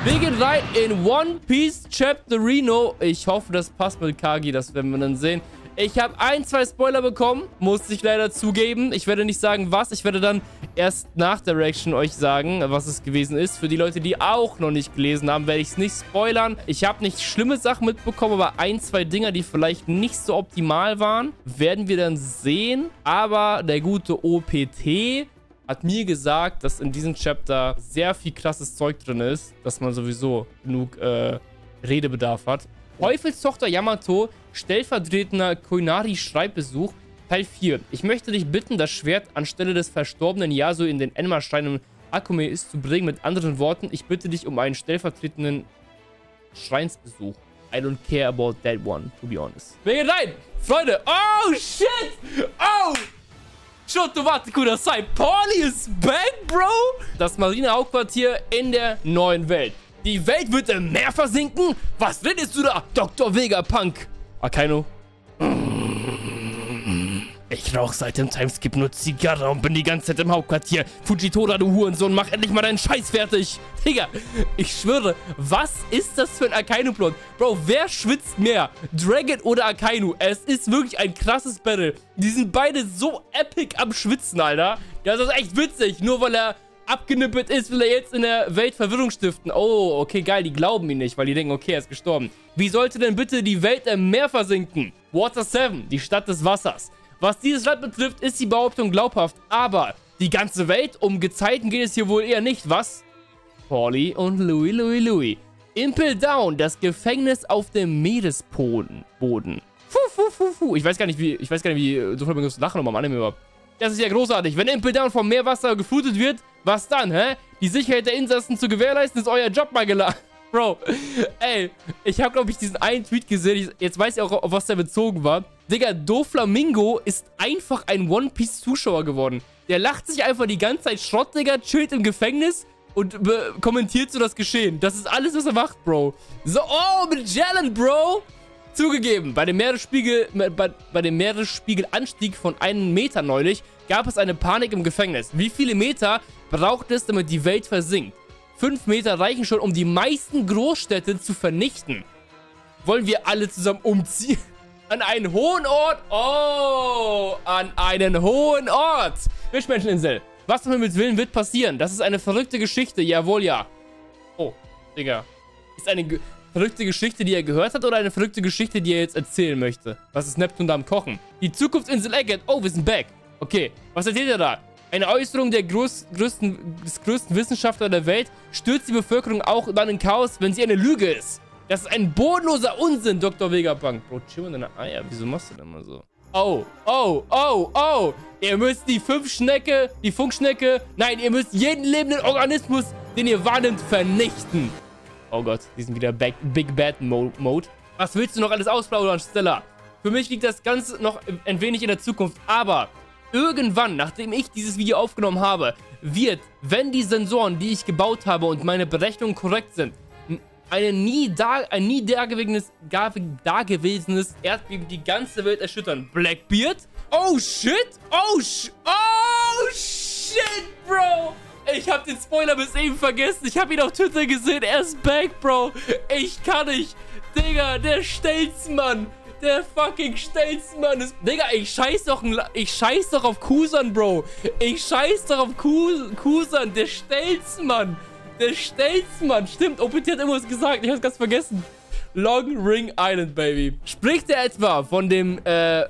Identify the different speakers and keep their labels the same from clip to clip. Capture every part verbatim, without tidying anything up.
Speaker 1: Wir gehen rein in One Piece Chapter Reno. Ich hoffe, das passt mit Kagi. Das werden wir dann sehen. Ich habe ein, zwei Spoiler bekommen. Muss ich leider zugeben. Ich werde nicht sagen, was. Ich werde dann erst nach der Reaction euch sagen, was es gewesen ist. Für die Leute, die auch noch nicht gelesen haben, werde ich es nicht spoilern. Ich habe nicht schlimme Sachen mitbekommen, aber ein, zwei Dinger, die vielleicht nicht so optimal waren, werden wir dann sehen. Aber der gute O P T hat mir gesagt, dass in diesem Chapter sehr viel krasses Zeug drin ist, dass man sowieso genug äh, Redebedarf hat. Teufelstochter Yamato, stellvertretender Koinari-Schreibbesuch, Teil vier. Ich möchte dich bitten, das Schwert anstelle des verstorbenen Yasuo in den Enma-Stein im Akame ist zu bringen. Mit anderen Worten, ich bitte dich um einen stellvertretenden Schreinsbesuch. I don't care about that one, to be honest. Wir gehen rein! Freunde! Oh, shit! Oh! Shoto wate kudasai. Pauli is back, Bro! Das Marine-Hauptquartier in der neuen Welt. Die Welt wird im Meer versinken? Was redest du da, Doktor Vegapunk? Akainu. Ich rauche seit dem Timeskip nur Zigarre und bin die ganze Zeit im Hauptquartier. Fujitora, du Hurensohn, mach endlich mal deinen Scheiß fertig. Digga, ich schwöre, was ist das für ein Akainu-Plot? Bro, wer schwitzt mehr? Dragon oder Akainu? Es ist wirklich ein krasses Battle. Die sind beide so epic am Schwitzen, Alter. Das ist echt witzig, nur weil er abgenippelt ist, will er jetzt in der Welt Verwirrung stiften. Oh, okay, geil, die glauben ihn nicht, weil die denken, okay, er ist gestorben. Wie sollte denn bitte die Welt im Meer versinken? Water sieben, die Stadt des Wassers. Was dieses Land betrifft, ist die Behauptung glaubhaft, aber die ganze Welt, um Gezeiten geht es hier wohl eher nicht, was? Pauli und Louis, Louis, Louis. Impel Down, das Gefängnis auf dem Meeresboden. Boden. Fuh, fuh, fuh, fuh. Ich weiß gar nicht, wie, ich weiß gar nicht, wie, so viel man das Lachen nochmal am Anime überhaupt. Das ist ja großartig. Wenn Impel Down vom Meerwasser geflutet wird, was dann, hä? Die Sicherheit der Insassen zu gewährleisten, ist euer Job mal geladen. Bro, ey, ich habe, glaube ich, diesen einen Tweet gesehen. Ich, jetzt weiß ich auch, auf was der bezogen war. Digga, Doflamingo ist einfach ein One-Piece-Zuschauer geworden. Der lacht sich einfach die ganze Zeit Schrott, Digga, chillt im Gefängnis und kommentiert so das Geschehen. Das ist alles, was er macht, Bro. So, oh, Magellan, Bro. Zugegeben, bei dem Meeresspiegel, bei, bei dem Meeresspiegelanstieg von einem Meter neulich gab es eine Panik im Gefängnis. Wie viele Meter braucht es, damit die Welt versinkt? Fünf Meter reichen schon, um die meisten Großstädte zu vernichten. Wollen wir alle zusammen umziehen? An einen hohen Ort? Oh, an einen hohen Ort. Fischmenscheninsel. Was um Himmels Willen wird passieren? Das ist eine verrückte Geschichte. Jawohl, ja. Oh, Digga. Ist eine ge verrückte Geschichte, die er gehört hat, oder eine verrückte Geschichte, die er jetzt erzählen möchte? Was ist Neptun da am Kochen? Die Zukunftsinsel Egghead. Oh, wir sind back. Okay, was erzählt er da? Eine Äußerung der groß, größten, des größten Wissenschaftler der Welt stürzt die Bevölkerung auch dann in Chaos, wenn sie eine Lüge ist. Das ist ein bodenloser Unsinn, Doktor Vegapunk. Bro, chill in deine Eier. Wieso machst du denn mal so? Oh, oh, oh, oh. Ihr müsst die Fünfschnecke, die Funkschnecke, nein, ihr müsst jeden lebenden Organismus, den ihr wahrnimmt, vernichten. Oh Gott, die sind wieder back, Big Bad Mode. Was willst du noch alles ausplaudern, Stella? Für mich liegt das Ganze noch ein wenig in der Zukunft, aber irgendwann, nachdem ich dieses Video aufgenommen habe, wird, wenn die Sensoren, die ich gebaut habe und meine Berechnungen korrekt sind, eine nie da, ein nie dagewesenes, dagewesenes Erdbeben die ganze Welt erschüttern. Blackbeard? Oh shit! Oh sh... Oh shit, Bro! Ich hab den Spoiler bis eben vergessen. Ich hab ihn auf Twitter gesehen. Er ist back, Bro. Ich kann nicht. Digga, der Stelzmann. Der fucking Stelzmann ist... Digga, ich scheiß doch, ich scheiß doch auf Kusan, Bro. Ich scheiß doch auf Kusan. Der Stelzmann. Der Stelzmann. Stimmt, O P T hat irgendwas gesagt. Ich hab's ganz vergessen. Long Ring Island, Baby. Spricht er etwa von dem, äh,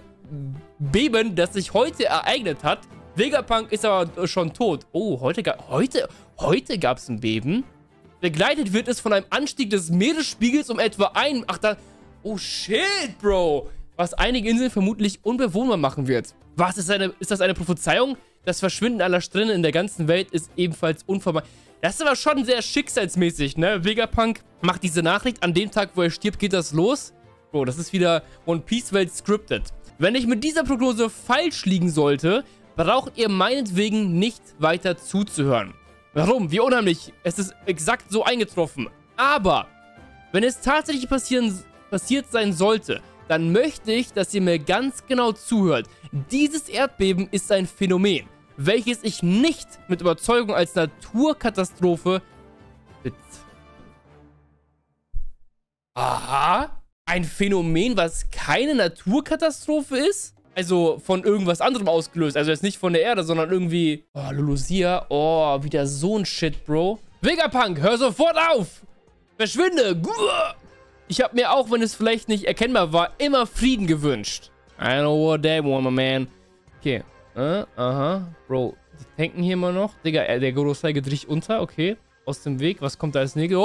Speaker 1: Beben, das sich heute ereignet hat? Vegapunk ist aber schon tot. Oh, heute, heute, heute gab es ein Beben. Begleitet wird es von einem Anstieg des Meeresspiegels um etwa ein... Ach, da... Oh, shit, Bro. Was einige Inseln vermutlich unbewohnbar machen wird. Was, ist, eine, ist das eine Prophezeiung? Das Verschwinden aller Strände in der ganzen Welt ist ebenfalls unvermeidbar. Das ist aber schon sehr schicksalsmäßig, ne? Vegapunk macht diese Nachricht. An dem Tag, wo er stirbt, geht das los. Bro, das ist wieder One Piece Welt scripted. Wenn ich mit dieser Prognose falsch liegen sollte, braucht ihr meinetwegen nicht weiter zuzuhören. Warum? Wie unheimlich. Es ist exakt so eingetroffen. Aber, wenn es tatsächlich passieren, passiert sein sollte, dann möchte ich, dass ihr mir ganz genau zuhört. Dieses Erdbeben ist ein Phänomen, welches ich nicht mit Überzeugung als Naturkatastrophe Aha. Ein Phänomen, was keine Naturkatastrophe ist? Also von irgendwas anderem ausgelöst. Also jetzt nicht von der Erde, sondern irgendwie... Oh, Lulusia. Oh, wieder so ein Shit, Bro. Vegapunk, hör sofort auf! Verschwinde! Ich habe mir auch, wenn es vielleicht nicht erkennbar war, immer Frieden gewünscht. I know what they want, my man. Okay. Äh, aha. Bro, die tanken hier immer noch. Digga, der Gorosei geht richtig unter. Okay. Aus dem Weg. Was kommt da als Nägel?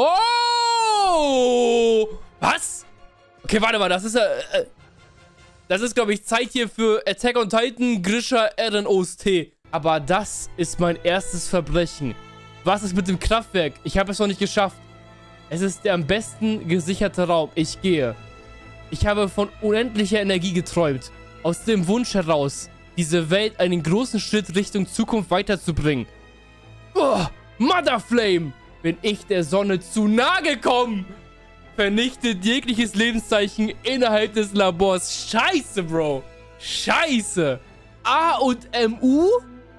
Speaker 1: Oh! Was? Okay, warte mal. Das ist ja... Äh, das ist, glaube ich, Zeit hier für Attack on Titan, Grisha, Eren, O S T. Aber das ist mein erstes Verbrechen. Was ist mit dem Kraftwerk? Ich habe es noch nicht geschafft. Es ist der am besten gesicherte Raum. Ich gehe. Ich habe von unendlicher Energie geträumt. Aus dem Wunsch heraus, diese Welt einen großen Schritt Richtung Zukunft weiterzubringen. Oh, Mother Flame! Bin ich der Sonne zu nahe gekommen! Vernichtet jegliches Lebenszeichen innerhalb des Labors. Scheiße, Bro. Scheiße. A und M U?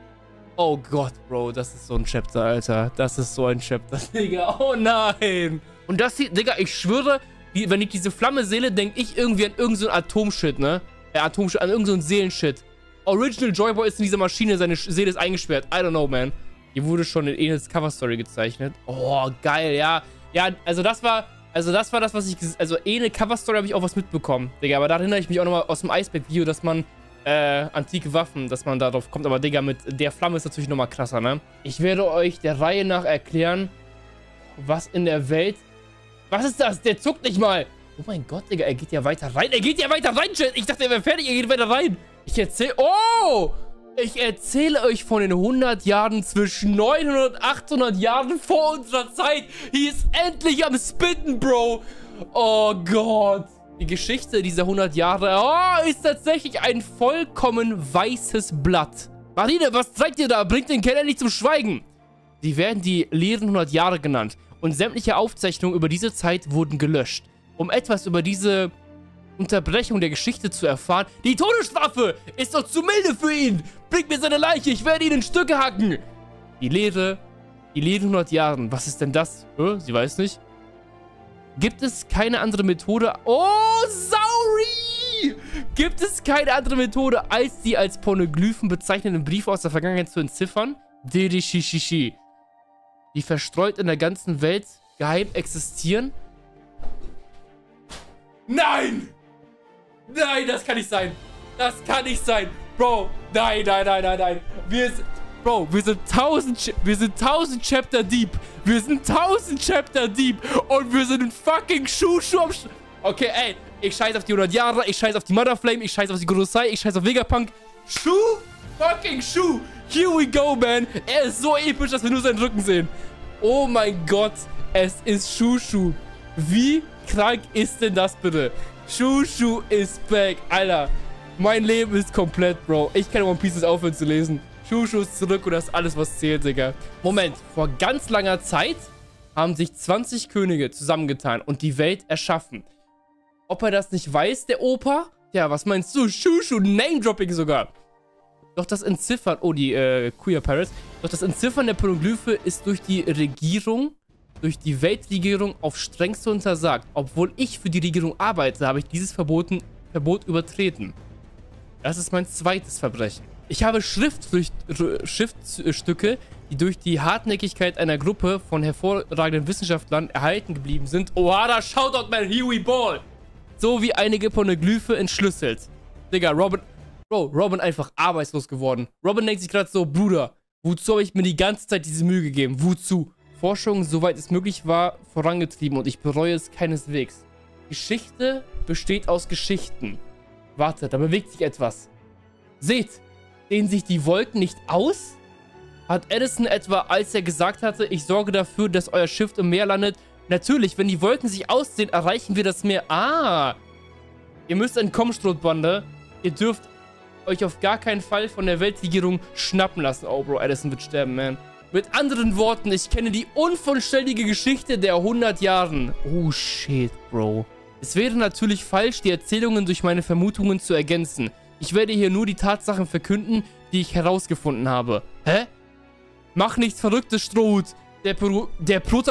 Speaker 1: Oh Gott, Bro. Das ist so ein Chapter, Alter. Das ist so ein Chapter, Digga. Oh nein. Und das hier, Digga, ich schwöre, wie, wenn ich diese Flamme sehe, denke ich irgendwie an irgendeinen so Atomshit, ne? Äh, Atomshit, an irgendeinen so Seelenshit. Original Joyboy ist in dieser Maschine, seine Seele ist eingesperrt. I don't know, man. Hier wurde schon in Enels Cover-Story gezeichnet. Oh, geil, ja. Ja, also das war... Also das war das, was ich... Also eh eine Cover-Story habe ich auch was mitbekommen, Digga. Aber da erinnere ich mich auch nochmal aus dem Iceberg-Video, dass man äh, antike Waffen, dass man darauf kommt. Aber Digga, mit der Flamme ist natürlich nochmal krasser, ne? Ich werde euch der Reihe nach erklären, was in der Welt... Was ist das? Der zuckt nicht mal. Oh mein Gott, Digga, er geht ja weiter rein. Er geht ja weiter rein, Chat. Ich dachte, er wäre fertig. Er geht weiter rein. Ich erzähle... Oh! Ich erzähle euch von den hundert Jahren zwischen neunhundert und achthundert Jahren vor unserer Zeit. Hier ist endlich am Spitten, Bro. Oh Gott. Die Geschichte dieser hundert Jahre oh, ist tatsächlich ein vollkommen weißes Blatt. Marine, was treibt ihr da? Bringt den Keller nicht zum Schweigen. Sie werden die leeren hundert Jahre genannt. Und sämtliche Aufzeichnungen über diese Zeit wurden gelöscht. Um etwas über diese... Unterbrechung der Geschichte zu erfahren. Die Todesstrafe ist doch zu milde für ihn. Bringt mir seine Leiche, ich werde ihn in Stücke hacken. Die Lehre, die leeren hundert Jahren. Was ist denn das? Äh, sie weiß nicht. Gibt es keine andere Methode? Oh, sorry! Gibt es keine andere Methode, als die als Pornoglyphen bezeichneten Briefe aus der Vergangenheit zu entziffern? Derishishishi. Die verstreut in der ganzen Welt geheim existieren? Nein! Nein, das kann nicht sein. Das kann nicht sein. Bro, nein, nein, nein, nein, nein. Wir sind, Bro, wir sind tausend, wir sind tausend Chapter deep. Wir sind tausend Chapter deep. Und wir sind ein fucking Schuh-Schuh am Sch Okay, ey. Ich scheiß auf die hundert Jahre. Ich scheiß auf die Mother Flame. Ich scheiß auf die Gorosei. Ich scheiß auf Vegapunk. Schuh? Fucking Schuh. Here we go, man. Er ist so episch, dass wir nur seinen Rücken sehen. Oh mein Gott. Es ist Schuh-Schuh. Wie krank ist denn das bitte? Schuh-Schuh ist back. Alter, mein Leben ist komplett, Bro. Ich kann One Piece aufhören zu lesen. Schuh-Schuh ist zurück und das ist alles, was zählt, Digga. Moment, vor ganz langer Zeit haben sich zwanzig Könige zusammengetan und die Welt erschaffen. Ob er das nicht weiß, der Opa? Ja, was meinst du? Schuh-Schuh, Name-Dropping sogar. Doch das Entziffern, oh, die äh, Queer Pirates. Doch das Entziffern der Pornoglyphe ist durch die Regierung durch die Weltregierung auf strengste untersagt. Obwohl ich für die Regierung arbeite, habe ich dieses Verboten, Verbot übertreten. Das ist mein zweites Verbrechen. Ich habe Schrift, Schriftstücke, die durch die Hartnäckigkeit einer Gruppe von hervorragenden Wissenschaftlern erhalten geblieben sind. Ohara, Shoutout, man, here we ball! So wie einige Pornoglyphe entschlüsselt. Digga, Robin... Bro, Robin einfach arbeitslos geworden. Robin denkt sich gerade so, Bruder, wozu habe ich mir die ganze Zeit diese Mühe gegeben? Wozu? Forschung, soweit es möglich war, vorangetrieben und ich bereue es keineswegs. Geschichte besteht aus Geschichten. Warte, da bewegt sich etwas. Seht, dehnen sich die Wolken nicht aus? Hat Edison etwa, als er gesagt hatte, ich sorge dafür, dass euer Schiff im Meer landet? Natürlich, wenn die Wolken sich ausdehnen, erreichen wir das Meer. Ah! Ihr müsst entkommen, Strohbande. Ihr dürft euch auf gar keinen Fall von der Weltregierung schnappen lassen. Oh, Bro, Edison wird sterben, man. Mit anderen Worten, ich kenne die unvollständige Geschichte der hundert Jahren. Oh, shit, Bro. Es wäre natürlich falsch, die Erzählungen durch meine Vermutungen zu ergänzen. Ich werde hier nur die Tatsachen verkünden, die ich herausgefunden habe. Hä? Mach nichts Verrücktes, Strohhut. Der, Pro der Protagon...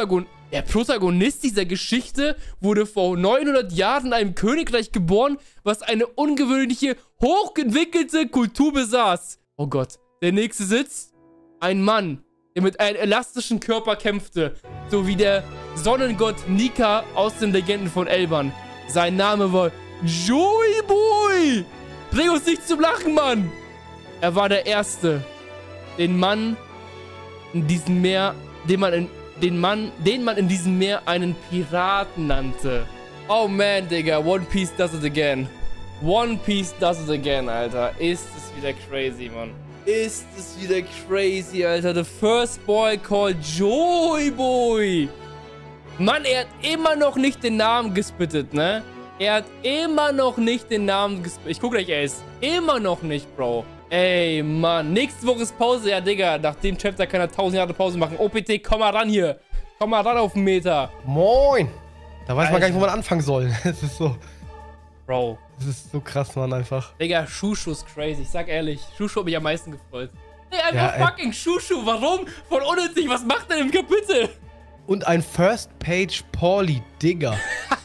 Speaker 1: Der Protagonist dieser Geschichte wurde vor neunhundert Jahren in einem Königreich geboren, was eine ungewöhnliche, hochentwickelte Kultur besaß. Oh Gott. Der nächste sitzt. Ein Mann, der mit einem elastischen Körper kämpfte, so wie der Sonnengott Nika aus den Legenden von Elban. Sein Name war Joey Boy. Bring uns nicht zum Lachen, Mann. Er war der Erste, den Mann in diesem Meer, den man in, den Mann, den man in diesem Meer einen Piraten nannte. Oh man, Digga, One Piece does it again. One Piece does it again, Alter. Ist es wieder crazy, Mann. Ist es wieder crazy, Alter. The first boy called Joey Boy. Mann, er hat immer noch nicht den Namen gespittet, ne? Er hat immer noch nicht den Namen gespittet. Ich guck gleich, er ist immer noch nicht, Bro. Ey, Mann. Nächste Woche ist Pause. Ja, Digga. Nach dem Chapter kann er tausend Jahre Pause machen. O P T, komm mal ran hier. Komm mal ran auf den Meter.
Speaker 2: Moin. Da weiß
Speaker 1: Alter.
Speaker 2: man gar nicht, wo man anfangen soll. Es ist so...
Speaker 1: Bro.
Speaker 2: Das ist so krass, Mann, einfach.
Speaker 1: Digga, Shushu ist crazy. Ich sag ehrlich. Shushu hat mich am meisten gefreut. Ey, einfach
Speaker 2: Ja,
Speaker 1: fucking Shushu. Warum? Voll unnötig. Was macht er im Kapitel?
Speaker 2: Und ein First-Page Pauli, Digga.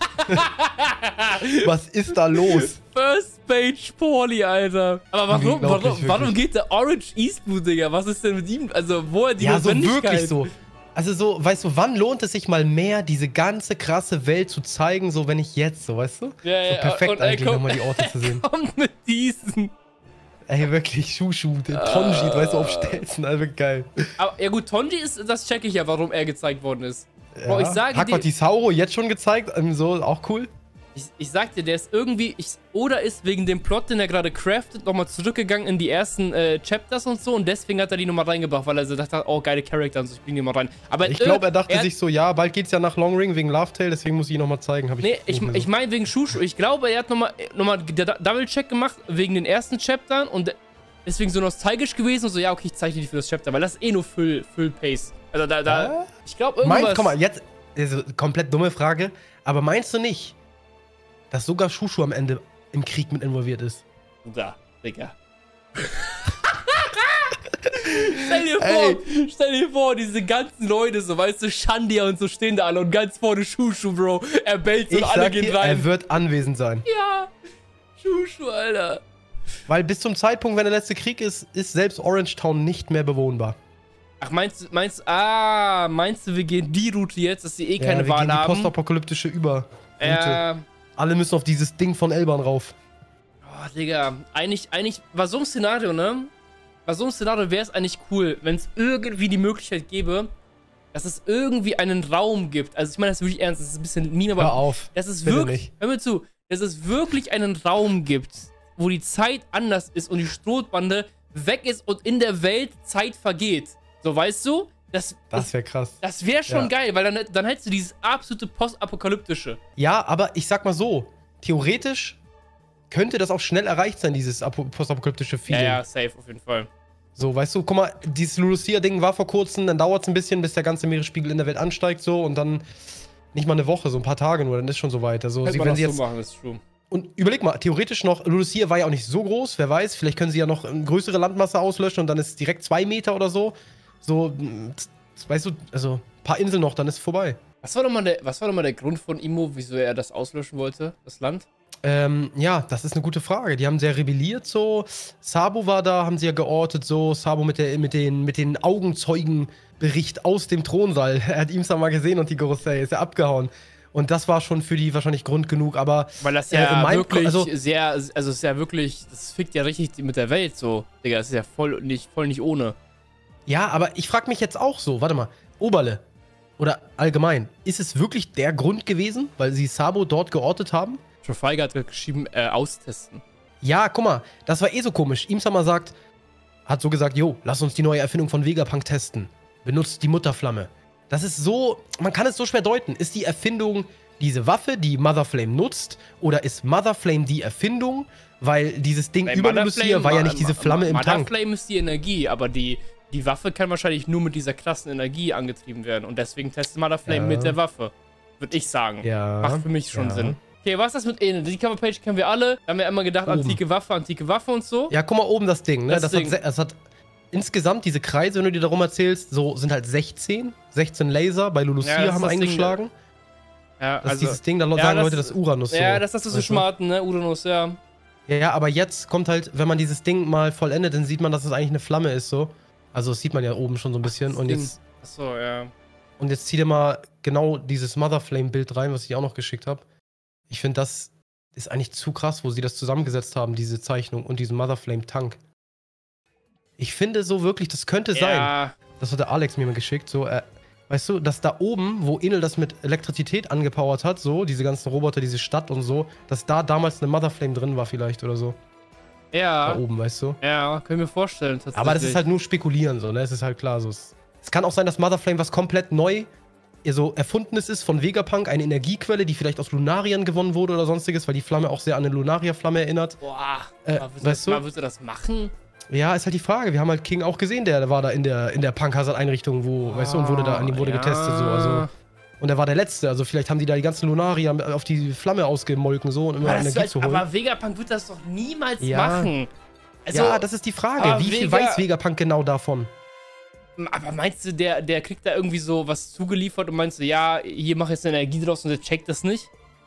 Speaker 2: Was ist da los?
Speaker 1: First Page Pauli, Alter. Aber warum, warum,
Speaker 2: Unglaublich,
Speaker 1: warum geht der Orange Eastwood, Digga? Was ist denn mit ihm? Also, wo er die
Speaker 2: Ja, so
Speaker 1: Notwendigkeit?
Speaker 2: wirklich so. Also so, weißt du, wann lohnt es sich mal mehr, diese ganze krasse Welt zu zeigen, so wenn ich jetzt, so, weißt du?
Speaker 1: Ja, ja,
Speaker 2: so perfekt
Speaker 1: und er
Speaker 2: eigentlich,
Speaker 1: kommt-
Speaker 2: nochmal die Orte zu sehen.
Speaker 1: Kommt mit diesen.
Speaker 2: Ey, wirklich, Shushu, der Tonji, weißt du, auf Stelzen, also geil.
Speaker 1: Aber ja gut, Tonji ist, das check ich ja, warum er gezeigt worden ist. Bro, ich sage
Speaker 2: Hat
Speaker 1: dir,
Speaker 2: die Sauro jetzt schon gezeigt, ähm, so, auch cool.
Speaker 1: ich, ich sag dir, der ist irgendwie, ich, oder ist wegen dem Plot, den er gerade craftet, nochmal zurückgegangen in die ersten äh, Chapters und so und deswegen hat er die nochmal reingebracht, weil er so dachte, oh, geile Charakter und so, ich bring die mal rein. Aber
Speaker 2: Ich glaube, er dachte
Speaker 1: er,
Speaker 2: sich so, ja, bald geht's ja nach Long Ring wegen Love Tale, deswegen muss ich ihn nochmal zeigen. Hab ich
Speaker 1: Nee, ich,
Speaker 2: irgendwie
Speaker 1: ich meine wegen Shushu. Ich glaube, er hat nochmal noch mal Double-Check gemacht wegen den ersten Chaptern und deswegen so nostalgisch gewesen und so, ja, okay, ich zeichne die für das Chapter, weil das ist eh nur Full, Full Pace. Also da, da,
Speaker 2: Hä?
Speaker 1: ich glaube irgendwas...
Speaker 2: Meinst, komm mal, jetzt, also, komplett dumme Frage, aber meinst du nicht, dass sogar Shushu am Ende im Krieg mit involviert ist?
Speaker 1: Da, Digga. Stell dir vor, stell dir vor, diese ganzen Leute, so, weißt du, Shandia und so stehen da alle und ganz vorne Shushu, Bro. Er bellt so
Speaker 2: Ich
Speaker 1: und alle
Speaker 2: sag
Speaker 1: gehen
Speaker 2: dir,
Speaker 1: rein.
Speaker 2: er wird anwesend sein.
Speaker 1: Ja, Shushu, Alter.
Speaker 2: Weil bis zum Zeitpunkt, wenn der letzte Krieg ist, ist selbst Orange Town nicht mehr bewohnbar.
Speaker 1: Ach, meinst du, meinst du, ah, meinst du, wir gehen die Route jetzt, dass sie eh keine
Speaker 2: ja, wir
Speaker 1: Wahl
Speaker 2: gehen die
Speaker 1: haben?
Speaker 2: postapokalyptische Über.
Speaker 1: Ja,
Speaker 2: Alle müssen auf dieses Ding von Elban rauf.
Speaker 1: oh, Digga, eigentlich, eigentlich, bei so einem Szenario, ne? Bei so einem Szenario wäre es eigentlich cool, wenn es irgendwie die Möglichkeit gäbe, dass es irgendwie einen Raum gibt. Also ich meine das wirklich ernst, das ist ein bisschen meme, aber
Speaker 2: Hör auf.
Speaker 1: dass es
Speaker 2: bitte
Speaker 1: wirklich,
Speaker 2: nicht.
Speaker 1: hör mir zu, dass es wirklich einen Raum gibt, wo die Zeit anders ist und die Strohbande weg ist und in der Welt Zeit vergeht. So, weißt du? Das,
Speaker 2: Das wäre krass.
Speaker 1: das wäre schon
Speaker 2: Ja.
Speaker 1: geil, weil dann, dann hättest du dieses absolute Postapokalyptische.
Speaker 2: Ja, aber ich sag mal so, theoretisch könnte das auch schnell erreicht sein, dieses apo- postapokalyptische
Speaker 1: Ja,
Speaker 2: Feeling.
Speaker 1: ja, safe, auf jeden Fall.
Speaker 2: So, weißt du, guck mal, dieses Lucia-Ding war vor kurzem, dann dauert es ein bisschen, bis der ganze Meeresspiegel in der Welt ansteigt, so, und dann nicht mal eine Woche, so ein paar Tage nur, dann ist schon so weit. Also,
Speaker 1: Könnte
Speaker 2: sie,
Speaker 1: man
Speaker 2: wenn
Speaker 1: das
Speaker 2: sie
Speaker 1: so
Speaker 2: jetzt.
Speaker 1: machen, das ist true.
Speaker 2: Und überleg mal, theoretisch noch, Lucia war ja auch nicht so groß, wer weiß, vielleicht können sie ja noch eine größere Landmasse auslöschen und dann ist es direkt zwei Meter oder so. So, mh, weißt du, also ein paar Inseln noch, dann ist es vorbei.
Speaker 1: Was war nochmal der, was war noch mal der Grund von Imo, wieso er das auslöschen wollte, das Land?
Speaker 2: Ähm, ja, das ist eine gute Frage. Die haben sehr rebelliert, so. Sabo war da, haben sie ja geortet, so. Sabo mit, der, mit den, mit den Augenzeugenbericht aus dem Thronsaal. Er hat Imsa mal gesehen und die Gorosei ist ja abgehauen. Und das war schon für die wahrscheinlich Grund genug, aber...
Speaker 1: Weil das
Speaker 2: äh,
Speaker 1: ja
Speaker 2: in meinem-
Speaker 1: wirklich
Speaker 2: also-
Speaker 1: sehr, also es ist ja wirklich, das fickt ja richtig mit der Welt so. Digga, das ist ja voll nicht, voll nicht ohne.
Speaker 2: Ja, aber ich frage mich jetzt auch so, warte mal, Oberle oder allgemein, ist es wirklich der Grund gewesen, weil sie Sabo dort geortet haben?
Speaker 1: Trafalgar hat geschrieben, äh, austesten.
Speaker 2: Ja, guck mal, das war eh so komisch. Imsama sagt, hat so gesagt, jo, lass uns die neue Erfindung von Vegapunk testen. Benutzt die Mutterflamme. Das ist so, man kann es so schwer deuten. Ist die Erfindung diese Waffe, die Motherflame nutzt, oder ist Motherflame die Erfindung? Weil dieses Ding
Speaker 1: Bei
Speaker 2: über
Speaker 1: Motherflame-
Speaker 2: Lucia war ja nicht diese Flamme im Tank.
Speaker 1: Motherflame ist die Energie, aber die, die Waffe kann wahrscheinlich nur mit dieser krassen Energie angetrieben werden. Und deswegen testet Motherflame
Speaker 2: Ja.
Speaker 1: mit der Waffe. Würde ich sagen.
Speaker 2: Ja.
Speaker 1: Macht für mich schon
Speaker 2: ja.
Speaker 1: Sinn. Okay, was ist das mit Ene? Die Coverpage kennen wir alle. Da haben wir immer gedacht,
Speaker 2: Oben.
Speaker 1: antike Waffe, antike Waffe und so.
Speaker 2: Ja, guck mal oben das Ding, ne?
Speaker 1: Das
Speaker 2: Das,
Speaker 1: Ding.
Speaker 2: Hat, se- das hat insgesamt diese Kreise, wenn du dir darum erzählst, so sind halt sechzehn. sechzehn Laser. Bei Lulusia
Speaker 1: Ja, das
Speaker 2: haben wir
Speaker 1: ist das Ding,
Speaker 2: eingeschlagen.
Speaker 1: Ja,
Speaker 2: Das ist
Speaker 1: also,
Speaker 2: dieses Ding, da
Speaker 1: ja,
Speaker 2: sagen
Speaker 1: das-
Speaker 2: Leute, das ist Uranus.
Speaker 1: ja,
Speaker 2: so.
Speaker 1: das ist das so
Speaker 2: Weißt du?
Speaker 1: Schmarten, ne? Uranus, ja.
Speaker 2: Ja, ja, aber jetzt kommt halt, wenn man dieses Ding mal vollendet, dann sieht man, dass es eigentlich eine Flamme ist, so. Also, das sieht man ja oben schon so ein bisschen.
Speaker 1: das
Speaker 2: Und
Speaker 1: Ding.
Speaker 2: jetzt,
Speaker 1: Achso, ja.
Speaker 2: und jetzt zieh dir mal genau dieses Mother Flame-Bild rein, was ich auch noch geschickt habe. Ich finde, das ist eigentlich zu krass, wo sie das zusammengesetzt haben, diese Zeichnung und diesen Mother Flame-Tank. Ich finde so wirklich, das könnte sein.
Speaker 1: Ja,
Speaker 2: Das hat der Alex mir mal geschickt, so, äh, weißt du, dass da oben, wo Enel das mit Elektrizität angepowert hat, so, diese ganzen Roboter, diese Stadt und so, dass da damals eine Mother Flame drin war vielleicht oder so.
Speaker 1: ja.
Speaker 2: Da oben, weißt du.
Speaker 1: Ja, können wir vorstellen, tatsächlich.
Speaker 2: Aber das ist halt nur spekulieren, so, ne? Es ist halt klar, so. Es, es kann auch sein, dass Mother Flame was komplett neu, so erfundenes ist von Vegapunk, eine Energiequelle, die vielleicht aus Lunarien gewonnen wurde oder sonstiges, weil die Flamme auch sehr an eine Lunaria-Flamme erinnert.
Speaker 1: Boah,
Speaker 2: Äh,
Speaker 1: aber willst,
Speaker 2: weißt
Speaker 1: du,
Speaker 2: du?
Speaker 1: mal, willst du das machen?
Speaker 2: Ja, ist halt die Frage. Wir haben halt King auch gesehen, der war da in der, in der Punk-Hazard-Einrichtung, wo, weißt du, und wurde da an ihm wurde
Speaker 1: ja.
Speaker 2: getestet, so, also. Und er war der Letzte, also vielleicht haben die da die ganzen Lunaria auf die Flamme ausgemolken, so, um immer
Speaker 1: Aber, das
Speaker 2: Energie
Speaker 1: wird,
Speaker 2: zu holen.
Speaker 1: aber Vegapunk wird das doch niemals
Speaker 2: Ja.
Speaker 1: machen. Also,
Speaker 2: ja, das ist die Frage.
Speaker 1: aber
Speaker 2: Wie viel
Speaker 1: Vega-
Speaker 2: weiß Vegapunk genau davon?
Speaker 1: aber meinst du, der, der kriegt da irgendwie so was zugeliefert und meinst du, ja, hier mach jetzt eine Energie draus und der checkt das nicht?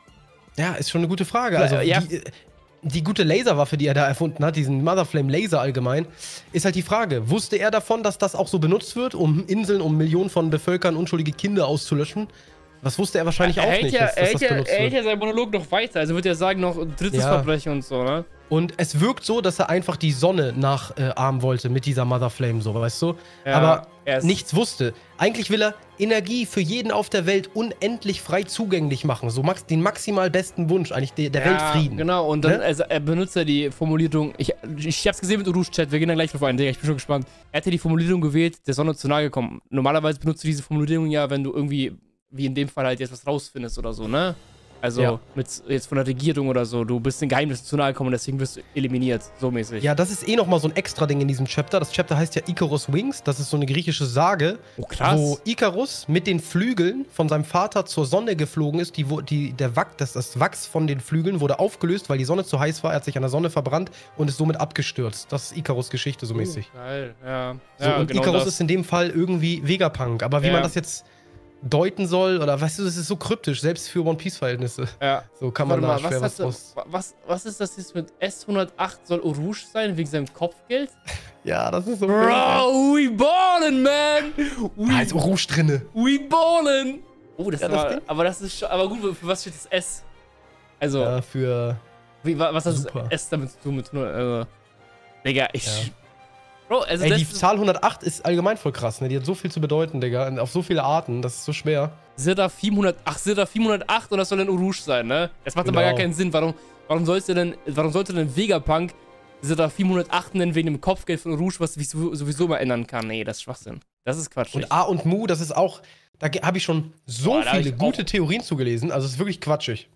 Speaker 2: Ja, ist schon eine gute Frage. Also,
Speaker 1: Ja.
Speaker 2: die, die gute Laserwaffe, die er da erfunden hat, diesen Mother Flame Laser allgemein, ist halt die Frage. Wusste er davon, dass das auch so benutzt wird, um Inseln, um Millionen von Bevölkern unschuldige Kinder auszulöschen? Das wusste er wahrscheinlich
Speaker 1: er
Speaker 2: auch
Speaker 1: hält
Speaker 2: nicht,
Speaker 1: ja,
Speaker 2: dass,
Speaker 1: er
Speaker 2: dass
Speaker 1: hält
Speaker 2: das
Speaker 1: ja,
Speaker 2: benutzt
Speaker 1: er hält
Speaker 2: wird.
Speaker 1: ja seinen Monolog noch weiter. Also wird er sagen noch drittes
Speaker 2: Ja.
Speaker 1: Verbrechen und so, ne?
Speaker 2: Und es wirkt so, dass er einfach die Sonne nachahmen wollte mit dieser Mother Flame, so, weißt du?
Speaker 1: Ja,
Speaker 2: Aber
Speaker 1: er ist-
Speaker 2: nichts wusste. Eigentlich will er Energie für jeden auf der Welt unendlich frei zugänglich machen. So max den maximal besten Wunsch, eigentlich der, der
Speaker 1: Ja,
Speaker 2: Weltfrieden.
Speaker 1: Genau, und dann
Speaker 2: Ne?
Speaker 1: also, er benutzt ja die Formulierung, ich, ich hab's gesehen mit Urush Chat, wir gehen dann gleich drauf ein, Digga, ich bin schon gespannt. Er hat ja die Formulierung gewählt, der Sonne zu nahe gekommen. Normalerweise benutzt du diese Formulierung ja, wenn du irgendwie, wie in dem Fall halt jetzt was rausfindest oder so, ne? Also
Speaker 2: Ja.
Speaker 1: mit jetzt von der Regierung oder so, du bist den Geheimnissen zu nahe gekommen und deswegen wirst du eliminiert, so mäßig.
Speaker 2: Ja, das ist eh nochmal so ein extra Ding in diesem Chapter. Das Chapter heißt ja Icarus Wings. Das ist so eine griechische Sage,
Speaker 1: Oh, krass.
Speaker 2: wo Icarus mit den Flügeln von seinem Vater zur Sonne geflogen ist. Die, wo- die, der Wach, das, das Wachs von den Flügeln wurde aufgelöst, weil die Sonne zu heiß war. Er hat sich an der Sonne verbrannt und ist somit abgestürzt. Das ist Icarus Geschichte so mäßig.
Speaker 1: Oh, geil, ja.
Speaker 2: So,
Speaker 1: ja,
Speaker 2: und
Speaker 1: genau
Speaker 2: Icarus
Speaker 1: das.
Speaker 2: ist in dem Fall irgendwie Vegapunk. Aber wie
Speaker 1: Ja.
Speaker 2: man das jetzt deuten soll, oder weißt du, das ist so kryptisch, selbst für One Piece-Verhältnisse.
Speaker 1: Ja.
Speaker 2: So kann man
Speaker 1: Warte
Speaker 2: da
Speaker 1: mal,
Speaker 2: schwer
Speaker 1: was,
Speaker 2: was
Speaker 1: hat,
Speaker 2: draus.
Speaker 1: was, was ist das jetzt mit S hundertacht? Soll Urush sein, wegen seinem Kopfgeld?
Speaker 2: Ja, das ist so.
Speaker 1: Bro, we ballin', man! We,
Speaker 2: Da ist Rouge drinne.
Speaker 1: we ballin'! Oh, das
Speaker 2: Ja, das
Speaker 1: war,
Speaker 2: Ding.
Speaker 1: aber das ist schon, aber gut, für was steht das S? Also,
Speaker 2: Ja, für.
Speaker 1: wie, wa- was hat das
Speaker 2: super.
Speaker 1: S damit zu tun? Mit, also, Digga, ich...
Speaker 2: Ja.
Speaker 1: Bro, also
Speaker 2: Ey,
Speaker 1: das
Speaker 2: die
Speaker 1: ist
Speaker 2: Zahl hundertacht ist allgemein voll krass, ne? Die hat so viel zu bedeuten, Digga. Und auf so viele Arten, das ist so schwer.
Speaker 1: Seraphim hundert, ach, Seraphim hundertacht und das soll dann Urush sein, ne? Das macht aber
Speaker 2: Genau.
Speaker 1: gar keinen Sinn. Warum, warum sollte denn, warum sollte denn Vegapunk Seraphim hundertacht nennen wegen dem Kopfgeld von Urush, was sich so- sowieso mal ändern kann? Nee, das ist Schwachsinn. Das ist Quatsch.
Speaker 2: Und A und Mu, das ist auch. Da habe ich schon so
Speaker 1: Boah, da hab
Speaker 2: viele
Speaker 1: ich
Speaker 2: gute
Speaker 1: auch-
Speaker 2: Theorien zugelesen. Also, es ist wirklich quatschig.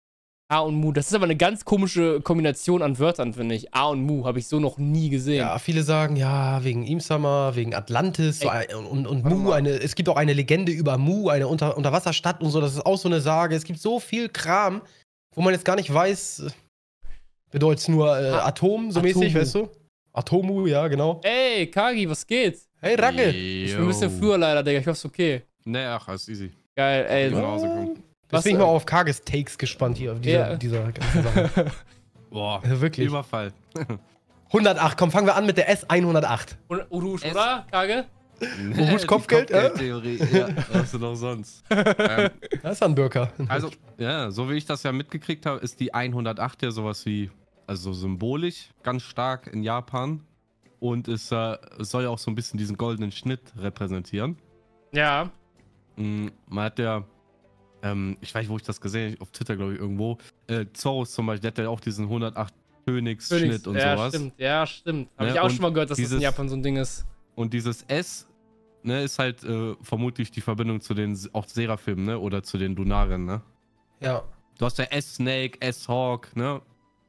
Speaker 1: A und Mu, das ist aber eine ganz komische Kombination an Wörtern, finde ich. A und Mu habe ich so noch nie gesehen.
Speaker 2: Ja, viele sagen, ja, wegen Imsama, wegen Atlantis so
Speaker 1: Ey,
Speaker 2: ein, und, und
Speaker 1: warte
Speaker 2: Mu,
Speaker 1: mal.
Speaker 2: eine, es gibt auch eine Legende über Mu, eine Unter Unterwasserstadt und so, das ist auch so eine Sage. Es gibt so viel Kram, wo man jetzt gar nicht weiß, bedeutet es nur äh,
Speaker 1: Ah,
Speaker 2: Atom, so
Speaker 1: Atomu.
Speaker 2: mäßig, weißt du? Atomu, ja, genau.
Speaker 1: Ey, Kagi, was geht?
Speaker 2: Hey, Ragge!
Speaker 1: Ich bin ein bisschen früher leider, Digga. Ich hoffe, es ist okay.
Speaker 3: Nee, ach, alles easy.
Speaker 1: Geil, ey.
Speaker 3: Ich bin nach Hause gekommen.
Speaker 2: Jetzt
Speaker 1: Was,
Speaker 2: bin ich mal
Speaker 1: äh,
Speaker 2: auf Kages Takes gespannt hier, auf dieser,
Speaker 1: Ja.
Speaker 2: dieser ganzen Sache.
Speaker 3: Boah,
Speaker 2: Also wirklich.
Speaker 3: Überfall.
Speaker 2: hundertacht, komm, fangen wir an mit der S hundertacht.
Speaker 1: Und Urush,
Speaker 3: Es-
Speaker 1: oder, Kage?
Speaker 3: Nee,
Speaker 2: Urush
Speaker 3: die
Speaker 2: Kopfgeld, äh?
Speaker 3: Kopfgeldtheorie, ja, was du noch sonst. ähm,
Speaker 2: Das ist ein Burger.
Speaker 3: also, ja, so wie ich das ja mitgekriegt habe, ist die hundertacht ja sowas wie, also symbolisch, ganz stark in Japan. Und es, äh, es soll ja auch so ein bisschen diesen goldenen Schnitt repräsentieren.
Speaker 1: Ja.
Speaker 3: Mm, Man hat ja, ähm, ich weiß nicht, wo ich das gesehen habe, auf Twitter, glaube ich, irgendwo. Äh, Zorus zum Beispiel, der hat ja auch diesen hundertacht Königsschnitt und
Speaker 1: ja,
Speaker 3: sowas.
Speaker 1: stimmt, ja, stimmt. Habe
Speaker 3: Ne,
Speaker 1: ich auch
Speaker 3: und
Speaker 1: schon mal gehört, dass das in
Speaker 3: dieses-
Speaker 1: Japan so ein Ding ist.
Speaker 3: Und dieses S, ne, ist halt äh, vermutlich die Verbindung zu den auch Seraphimen, ne, oder zu den Lunaren, ne.
Speaker 2: Ja.
Speaker 3: Du hast ja S-Snake, S-Hawk, ne.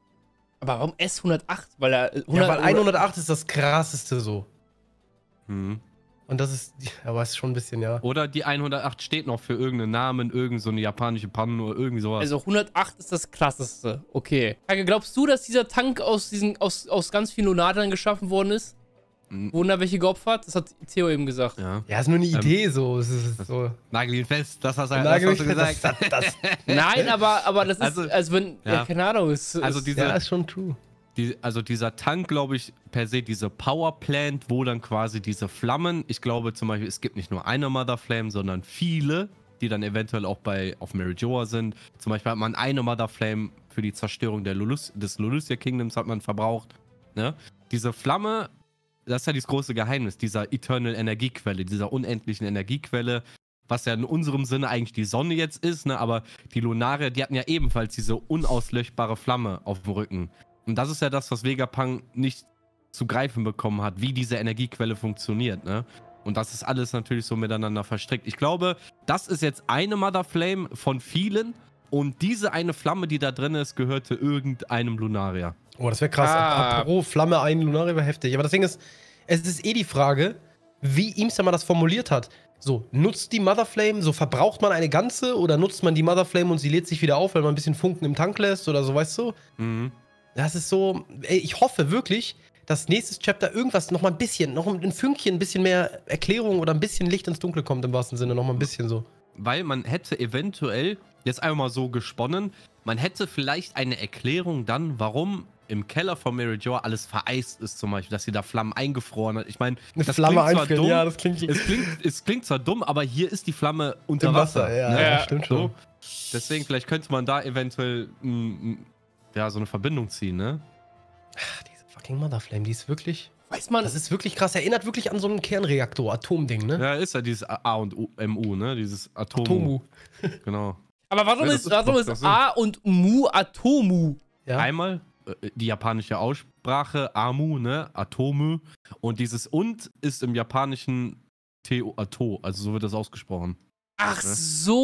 Speaker 1: Aber warum S hundertacht? Weil er.
Speaker 2: Ja, weil hundertacht ist das krasseste so.
Speaker 3: Mhm.
Speaker 2: Und das ist, aber es ist schon ein bisschen, ja.
Speaker 3: Oder die hundertacht steht noch für irgendeinen Namen, irgend so eine japanische Panne oder irgendwie sowas.
Speaker 1: Also hundertacht ist das krasseste. Okay. Kage, glaubst du, dass dieser Tank aus diesen aus, aus ganz vielen Lunatern geschaffen worden ist? Wurden da welche geopfert? Das hat Theo eben gesagt.
Speaker 3: Ja.
Speaker 2: Ja, ist nur eine Idee so. Es ist so.
Speaker 3: Nagel ihn fest, das hast, das
Speaker 2: Nagel
Speaker 3: hast du
Speaker 2: mich
Speaker 3: gesagt.
Speaker 2: fest, das, das,
Speaker 1: Nein, aber, aber das ist,
Speaker 3: Also,
Speaker 1: also wenn, ja,
Speaker 3: ja.
Speaker 1: keine Ahnung. Es,
Speaker 3: Also
Speaker 1: es,
Speaker 3: diese,
Speaker 2: ja, ist schon true.
Speaker 3: die, also dieser Tank, glaube ich, per se diese Powerplant, wo dann quasi diese Flammen, ich glaube zum Beispiel, es gibt nicht nur eine Mother Flame, sondern viele, die dann eventuell auch bei auf Mary Joa sind. Zum Beispiel hat man eine Mother Flame für die Zerstörung der Lulus, des Lulusia Kingdoms hat man verbraucht. Ne? Diese Flamme, das ist ja dieses große Geheimnis, dieser Eternal Energiequelle, dieser unendlichen Energiequelle, was ja in unserem Sinne eigentlich die Sonne jetzt ist, ne? Aber die Lunarier, die hatten ja ebenfalls diese unauslöschbare Flamme auf dem Rücken. Und das ist ja das, was Vegapunk nicht zu greifen bekommen hat, wie diese Energiequelle funktioniert, ne? Und das ist alles natürlich so miteinander verstrickt. Ich glaube, das ist jetzt eine Mother Flame von vielen und diese eine Flamme, die da drin ist, gehörte irgendeinem Lunarier.
Speaker 2: Oh, das wäre krass.
Speaker 1: Ah.
Speaker 2: Apropos Flamme ein, Lunaria wäre heftig. Aber das Ding ist, es ist eh die Frage, wie Imsama das formuliert hat. So, nutzt die Mother Flame, so verbraucht man eine ganze oder nutzt man die Mother Flame und sie lädt sich wieder auf, weil man ein bisschen Funken im Tank lässt oder so, weißt du?
Speaker 3: Mhm.
Speaker 2: Das ist so, ey, ich hoffe wirklich, dass nächstes Chapter irgendwas noch mal ein bisschen, noch ein Fünkchen, ein bisschen mehr Erklärung oder ein bisschen Licht ins Dunkle kommt im wahrsten Sinne, noch mal ein bisschen so.
Speaker 3: Weil man hätte eventuell, jetzt einfach mal so gesponnen, man hätte vielleicht eine Erklärung dann, warum im Keller von Mary Joa alles vereist ist zum Beispiel, dass sie da Flammen eingefroren hat. Ich meine,
Speaker 2: Eine
Speaker 3: das
Speaker 2: Flamme
Speaker 3: klingt zwar
Speaker 2: einfrieren,
Speaker 3: dumm,
Speaker 2: ja, das klingt
Speaker 3: es klingt, es klingt zwar dumm, aber hier ist die Flamme unter
Speaker 2: im
Speaker 3: Wasser.
Speaker 2: Wasser. Ja,
Speaker 3: ne?
Speaker 2: ja,
Speaker 1: Ja,
Speaker 2: stimmt
Speaker 3: So.
Speaker 2: schon.
Speaker 3: Deswegen, vielleicht könnte man da eventuell mm, mm, ja, so eine Verbindung ziehen, ne?
Speaker 2: Ach, diese fucking Mother Flame, die ist wirklich,
Speaker 1: weiß man,
Speaker 2: das ist wirklich krass. Erinnert wirklich an so einen Kernreaktor, Atomding, ne?
Speaker 3: Ja, ist ja dieses A und U, M U, ne? Dieses Atom.
Speaker 2: Atomu.
Speaker 3: Genau.
Speaker 1: aber warum
Speaker 3: Ja, das
Speaker 1: ist,
Speaker 3: ist
Speaker 1: warum
Speaker 3: doch-
Speaker 1: ist
Speaker 3: das sind-
Speaker 1: A und Mu Atomu?
Speaker 2: Ja.
Speaker 3: Einmal äh, die japanische Aussprache, Amu, ne? Atomu. Und dieses und ist im japanischen Teo, Ato, also so wird das ausgesprochen.
Speaker 1: Ach
Speaker 3: Ne?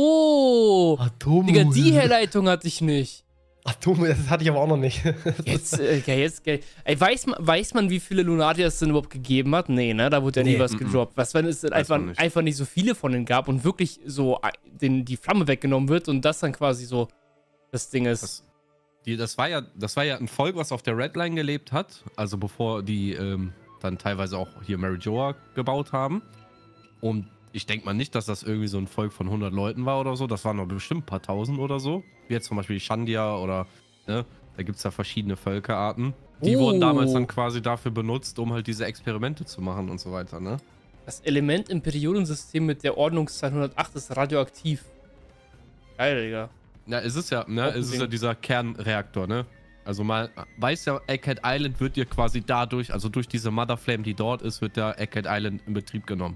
Speaker 1: so.
Speaker 2: Atomu.
Speaker 1: Digga, die Herleitung hatte ich nicht.
Speaker 2: Atomu, das hatte ich aber auch noch nicht.
Speaker 1: Jetzt, äh, ja, jetzt, äh, ey, weiß man, weiß man, wie viele Lunarier es denn überhaupt gegeben hat? Nee, ne? Da wurde ja nie
Speaker 2: Nee.
Speaker 1: was
Speaker 3: Mhm.
Speaker 1: gedroppt. Was, wenn es
Speaker 3: Weiß
Speaker 1: einfach,
Speaker 3: man nicht.
Speaker 1: einfach nicht so viele von denen gab und wirklich so äh, den, die Flamme weggenommen wird und das dann quasi so das Ding ist.
Speaker 3: Das, die, das, war ja, das war ja ein Volk, was auf der Redline gelebt hat, also bevor die ähm, dann teilweise auch hier Mary Joa gebaut haben. Und ich denke mal nicht, dass das irgendwie so ein Volk von hundert Leuten war oder so. Das waren doch bestimmt ein paar tausend oder so. Wie jetzt zum Beispiel die Shandia oder, ne, da gibt es ja verschiedene Völkerarten. Die
Speaker 1: Oh.
Speaker 3: wurden damals dann quasi dafür benutzt, um halt diese Experimente zu machen und so weiter, ne?
Speaker 1: Das Element im Periodensystem mit der Ordnungszahl hundertacht ist radioaktiv. Geil, Digga.
Speaker 3: Ja, es ist ja, ne,
Speaker 1: Auch ein
Speaker 3: es ist
Speaker 1: Ding.
Speaker 3: ja dieser Kernreaktor, ne? Also man weiß ja, Egghead Island wird dir quasi dadurch, also durch diese Mother Flame, die dort ist, wird der Egghead Island in Betrieb genommen.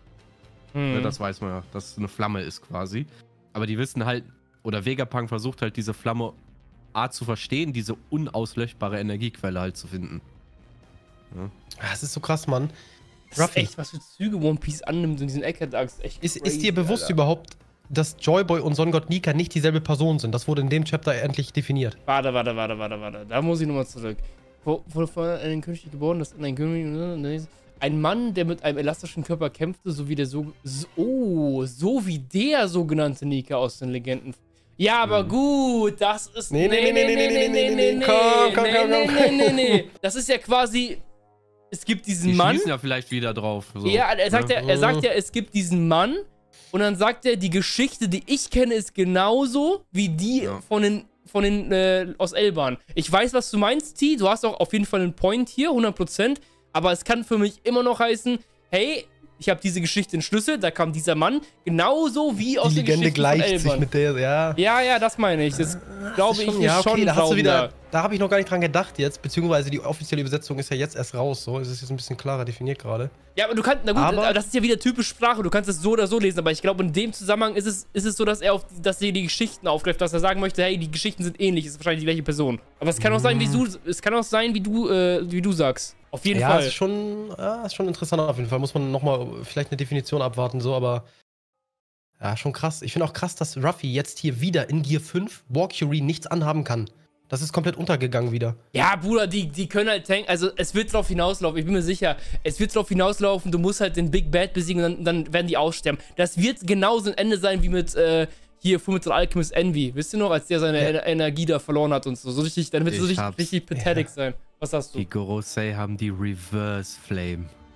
Speaker 1: Hm.
Speaker 3: Ne, das weiß man ja, dass es eine Flamme ist quasi. Aber die wissen halt, oder Vegapunk versucht halt diese Flamme A zu verstehen, diese unauslöschbare Energiequelle halt zu finden. Ja.
Speaker 2: Ah, das ist so krass, Mann.
Speaker 1: das ist
Speaker 2: Ruffy.
Speaker 1: echt, was für Züge One Piece annimmt in diesen Egghead-Arcs. Echt
Speaker 2: Ist, ist
Speaker 1: crazy,
Speaker 2: dir bewusst
Speaker 1: Alter.
Speaker 2: überhaupt, dass Joyboy und Son God Nika nicht dieselbe Person sind? Das wurde in dem Chapter endlich definiert.
Speaker 1: Warte, warte, warte, warte, warte. Da muss ich nochmal zurück. Wo- Wurde von einem König geboren, das in ein König. Ein Mann, der mit einem elastischen Körper kämpfte, so wie der so. so oh, so wie der sogenannte Nika aus den Legenden. Ja, aber
Speaker 3: Mhm.
Speaker 1: gut, das ist.
Speaker 2: Nee, nee, nee, nee, nee, nee, nee, nee, nee, komm, komm,
Speaker 1: nee,
Speaker 2: komm,
Speaker 1: nee,
Speaker 2: komm.
Speaker 1: nee, nee, nee. Das ist ja quasi. Es gibt diesen
Speaker 3: Die
Speaker 1: Mann.
Speaker 3: schließen ja vielleicht wieder drauf. So,
Speaker 1: Ja, er sagt,
Speaker 3: ne?
Speaker 1: ja, er sagt ja, es gibt diesen Mann und dann sagt er, die Geschichte, die ich kenne, ist genauso wie die
Speaker 3: Ja.
Speaker 1: von den, von den äh, aus Elban. Ich weiß, was du meinst, T. Du hast auch auf jeden Fall einen Point hier, hundert Prozent. Aber es kann für mich immer noch heißen, hey, ich habe diese Geschichte entschlüsselt, da kam dieser Mann, genauso wie aus
Speaker 2: Die
Speaker 1: den
Speaker 2: Legende
Speaker 1: Geschichten von
Speaker 2: gleicht sich
Speaker 1: Elban.
Speaker 2: mit der, ja.
Speaker 1: Ja, ja, das meine ich. Das glaube ich
Speaker 2: Schon-
Speaker 1: ist
Speaker 2: ja, okay,
Speaker 1: schon
Speaker 2: da hast du wieder,
Speaker 1: glaubender.
Speaker 2: da habe ich noch gar nicht dran gedacht jetzt, beziehungsweise die offizielle Übersetzung ist ja jetzt erst raus, so. Es ist jetzt ein bisschen klarer definiert gerade.
Speaker 1: Ja, aber du kannst, na gut,
Speaker 2: Aber-
Speaker 1: das ist ja wieder typisch Sprache, du kannst es so oder so lesen, aber ich glaube, in dem Zusammenhang ist es, ist es so, dass er auf, dass er die Geschichten aufgreift, dass er sagen möchte, hey, die Geschichten sind ähnlich, ist wahrscheinlich die gleiche Person. Aber es kann auch sein, wie du, es kann auch sein, wie du, äh, wie du sagst. Auf jeden
Speaker 2: Ja,
Speaker 1: Fall.
Speaker 2: ist schon, ja, ist schon interessant auf jeden Fall. Muss man nochmal vielleicht eine Definition abwarten, so, aber ja, schon krass. Ich finde auch krass, dass Ruffy jetzt hier wieder in Gear fünf Walkure nichts anhaben kann. Das ist komplett untergegangen wieder.
Speaker 1: Ja, Bruder, die, die können halt tanken, also es wird drauf hinauslaufen, ich bin mir sicher, es wird drauf hinauslaufen, du musst halt den Big Bad besiegen und dann, dann werden die aussterben. Das wird genauso ein Ende sein wie mit, äh, hier Fullmetal Alchemist Envy. Wisst ihr noch, als der seine
Speaker 2: Ja.
Speaker 1: Ener- Energie da verloren hat und so. So richtig, dann wird es so
Speaker 3: Ich
Speaker 1: richtig,
Speaker 3: hab's.
Speaker 1: richtig pathetic
Speaker 2: Ja.
Speaker 1: sein. Was hast du?
Speaker 3: Die Gorosei haben die Reverse Flame.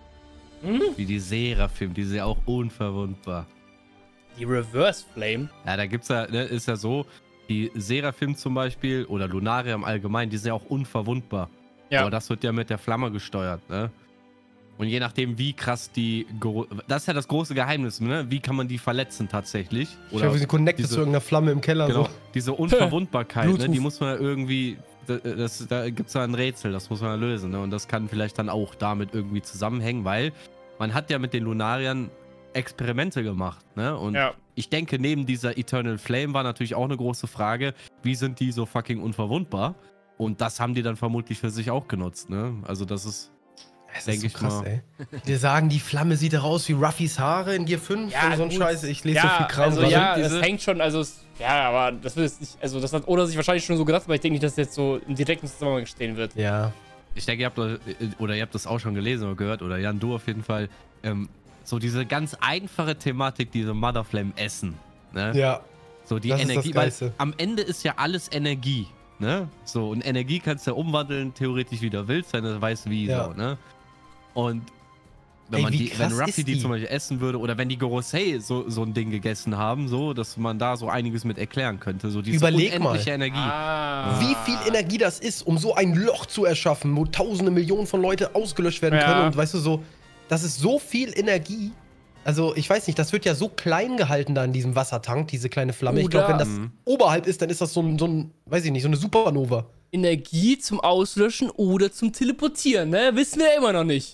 Speaker 1: Hm?
Speaker 3: Wie die Seraphim, die sind ja auch unverwundbar.
Speaker 1: Die Reverse Flame?
Speaker 3: Ja, da gibt's ja, ne, ist ja so, die Seraphim zum Beispiel oder Lunaria im Allgemeinen, die sind ja auch unverwundbar.
Speaker 1: Ja.
Speaker 3: Aber das wird ja mit der Flamme gesteuert, ne? Und je nachdem, wie krass die... Das ist ja das große Geheimnis, ne? Wie kann man die verletzen tatsächlich?
Speaker 2: Ich hoffe, sie connectet zu irgendeiner Flamme im Keller.
Speaker 3: Genau,
Speaker 2: So.
Speaker 3: diese Unverwundbarkeit, ne?
Speaker 2: Bluetooth.
Speaker 3: Die muss man ja irgendwie... Das, das, da gibt es ja ein Rätsel, das muss man ja lösen, ne? Und das kann vielleicht dann auch damit irgendwie zusammenhängen, weil man hat ja mit den Lunariern Experimente gemacht, ne? Und
Speaker 1: Ja.
Speaker 3: ich denke, neben dieser Eternal Flame war natürlich auch eine große Frage, wie sind die so fucking unverwundbar? Und das haben die dann vermutlich für sich auch genutzt, ne? Also das ist...
Speaker 2: Das
Speaker 3: Denke
Speaker 2: ist so
Speaker 3: ich
Speaker 2: krass,
Speaker 3: mal.
Speaker 2: ey. Wir sagen, die Flamme sieht doch aus wie Ruffys Haare in Gear fünf
Speaker 1: Ja,
Speaker 2: und so ein
Speaker 1: gut.
Speaker 2: Scheiß. Ich lese
Speaker 1: ja,
Speaker 2: so viel Kram.
Speaker 1: also
Speaker 2: gerade.
Speaker 1: ja,
Speaker 3: Diese-
Speaker 1: es hängt schon, also es, ja, aber das will jetzt nicht, also das hat Oda sich wahrscheinlich schon so gedacht, aber ich denke nicht, dass es jetzt so im direkten Zusammenhang stehen wird.
Speaker 2: Ja.
Speaker 3: Ich denke, ihr habt, das- oder ihr habt das auch schon gelesen oder gehört, oder Jan, du auf jeden Fall, ähm, so diese ganz einfache Thematik, diese Mother Flame essen, ne?
Speaker 2: Ja.
Speaker 3: So die
Speaker 2: das ist das
Speaker 3: Energie, weil
Speaker 2: Geilste.
Speaker 3: am Ende ist ja alles Energie, ne? So, und Energie kannst du ja umwandeln, theoretisch wie du willst, wenn du weißt wie,
Speaker 2: Ja.
Speaker 3: so, ne? Und wenn
Speaker 2: Ey,
Speaker 3: man
Speaker 2: wie
Speaker 3: die, wenn
Speaker 2: krass
Speaker 3: Ruffy
Speaker 2: ist
Speaker 3: die
Speaker 2: die?
Speaker 3: zum Beispiel essen würde, oder wenn die Gorosei so, so ein Ding gegessen haben, so, dass man da so einiges mit erklären könnte, so diese
Speaker 2: Überleg
Speaker 3: unendliche
Speaker 2: mal.
Speaker 3: Energie.
Speaker 1: Ah.
Speaker 2: Wie viel Energie das ist, um so ein Loch zu erschaffen, wo tausende Millionen von Leute ausgelöscht werden
Speaker 1: Ja.
Speaker 2: können. Und weißt du, so, das ist so viel Energie. Also, ich weiß nicht, das wird ja so klein gehalten da in diesem Wassertank, diese kleine Flamme. Ich glaube, wenn das
Speaker 3: Mhm.
Speaker 2: oberhalb ist, dann ist das so ein, so ein, weiß ich nicht, so eine Supernova.
Speaker 1: Energie zum Auslöschen oder zum Teleportieren, ne? Wissen wir immer noch nicht.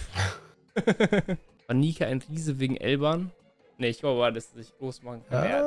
Speaker 1: War Nika ein Riese wegen Elban? Ne, ich glaube, dass er sich groß machen kann. Ja,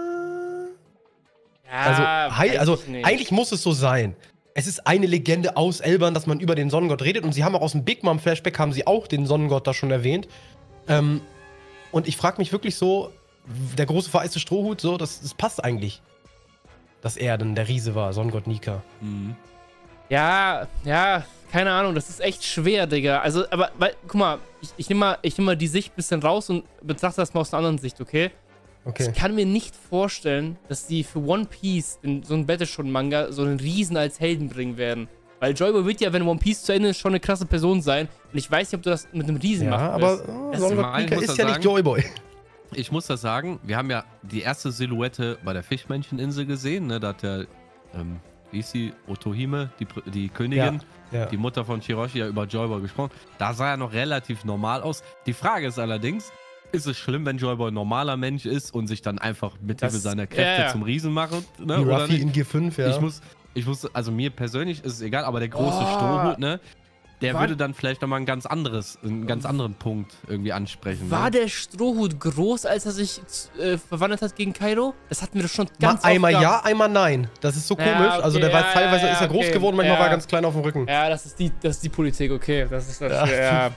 Speaker 2: Also, hei-
Speaker 1: weiß
Speaker 2: also
Speaker 1: ich nicht.
Speaker 2: eigentlich muss es so sein. Es ist eine Legende aus Elban, dass man über den Sonnengott redet. Und sie haben auch aus dem Big Mom Flashback haben sie auch den Sonnengott da schon erwähnt. Ähm, und ich frage mich wirklich so, der große vereiste Strohhut, so, das, das passt eigentlich. Dass er dann der Riese war, Sonnengott Nika.
Speaker 3: Mhm.
Speaker 1: Ja, ja, keine Ahnung, das ist echt schwer, Digga. Also, aber, weil, guck mal, ich, ich nehme mal, ich nehm mal die Sicht ein bisschen raus und betrachte das mal aus einer anderen Sicht, okay?
Speaker 2: Okay.
Speaker 1: Ich kann mir nicht vorstellen, dass die für One Piece, in so einen Battleshot-Manga, so einen Riesen als Helden bringen werden. Weil Joyboy wird ja, wenn One Piece zu Ende ist, schon eine krasse Person sein. Und ich weiß nicht, ob du das mit einem Riesen
Speaker 2: Ja,
Speaker 1: machen
Speaker 2: aber
Speaker 1: willst.
Speaker 2: oh,
Speaker 1: Das-
Speaker 2: Sonnengott
Speaker 3: Mal, ich
Speaker 2: Nika
Speaker 3: muss
Speaker 2: ist
Speaker 3: ja
Speaker 2: ja nicht
Speaker 3: sagen-
Speaker 2: Joyboy.
Speaker 3: Ich muss das sagen, wir haben ja die erste Silhouette bei der Fischmänncheninsel gesehen, ne? Da hat der, ähm, wie ist sie, Otohime, die, Pr- die Königin,
Speaker 2: Ja.
Speaker 3: die Mutter von Shiroshi, ja über Joyboy gesprochen. Da sah er noch relativ normal aus. Die Frage ist allerdings, ist es schlimm, wenn Joyboy ein normaler Mensch ist und sich dann einfach mit
Speaker 1: Das-
Speaker 3: Hilfe seiner Kräfte
Speaker 1: ja, ja.
Speaker 3: zum Riesen macht? Ne?
Speaker 2: Wie
Speaker 3: Oder
Speaker 2: Ruffy
Speaker 3: nicht?
Speaker 2: in Gear fünf, ja.
Speaker 3: Ich muss, ich muss, also mir persönlich ist es egal, aber der große
Speaker 1: Oh.
Speaker 3: Strohhut, ne? Der
Speaker 1: War-
Speaker 3: würde dann vielleicht nochmal ein ganz anderes, einen ganz anderen Punkt irgendwie ansprechen.
Speaker 1: War
Speaker 3: ne?
Speaker 1: der Strohhut groß, als er sich äh, verwandelt hat gegen Kaido? Das hatten wir doch schon
Speaker 2: Mal
Speaker 1: ganz
Speaker 2: einmal
Speaker 1: oft
Speaker 2: ja,
Speaker 1: gehabt.
Speaker 2: einmal nein. Das ist so
Speaker 1: Ja,
Speaker 2: komisch. Also der
Speaker 1: okay,
Speaker 2: war
Speaker 1: ja,
Speaker 2: teilweise
Speaker 1: ja,
Speaker 2: ist er groß
Speaker 1: okay.
Speaker 2: geworden, manchmal
Speaker 1: Ja.
Speaker 2: war er ganz klein auf dem Rücken.
Speaker 1: Ja, das ist die, das ist die Politik, okay. Das ist das.
Speaker 2: Ja.
Speaker 1: Ja.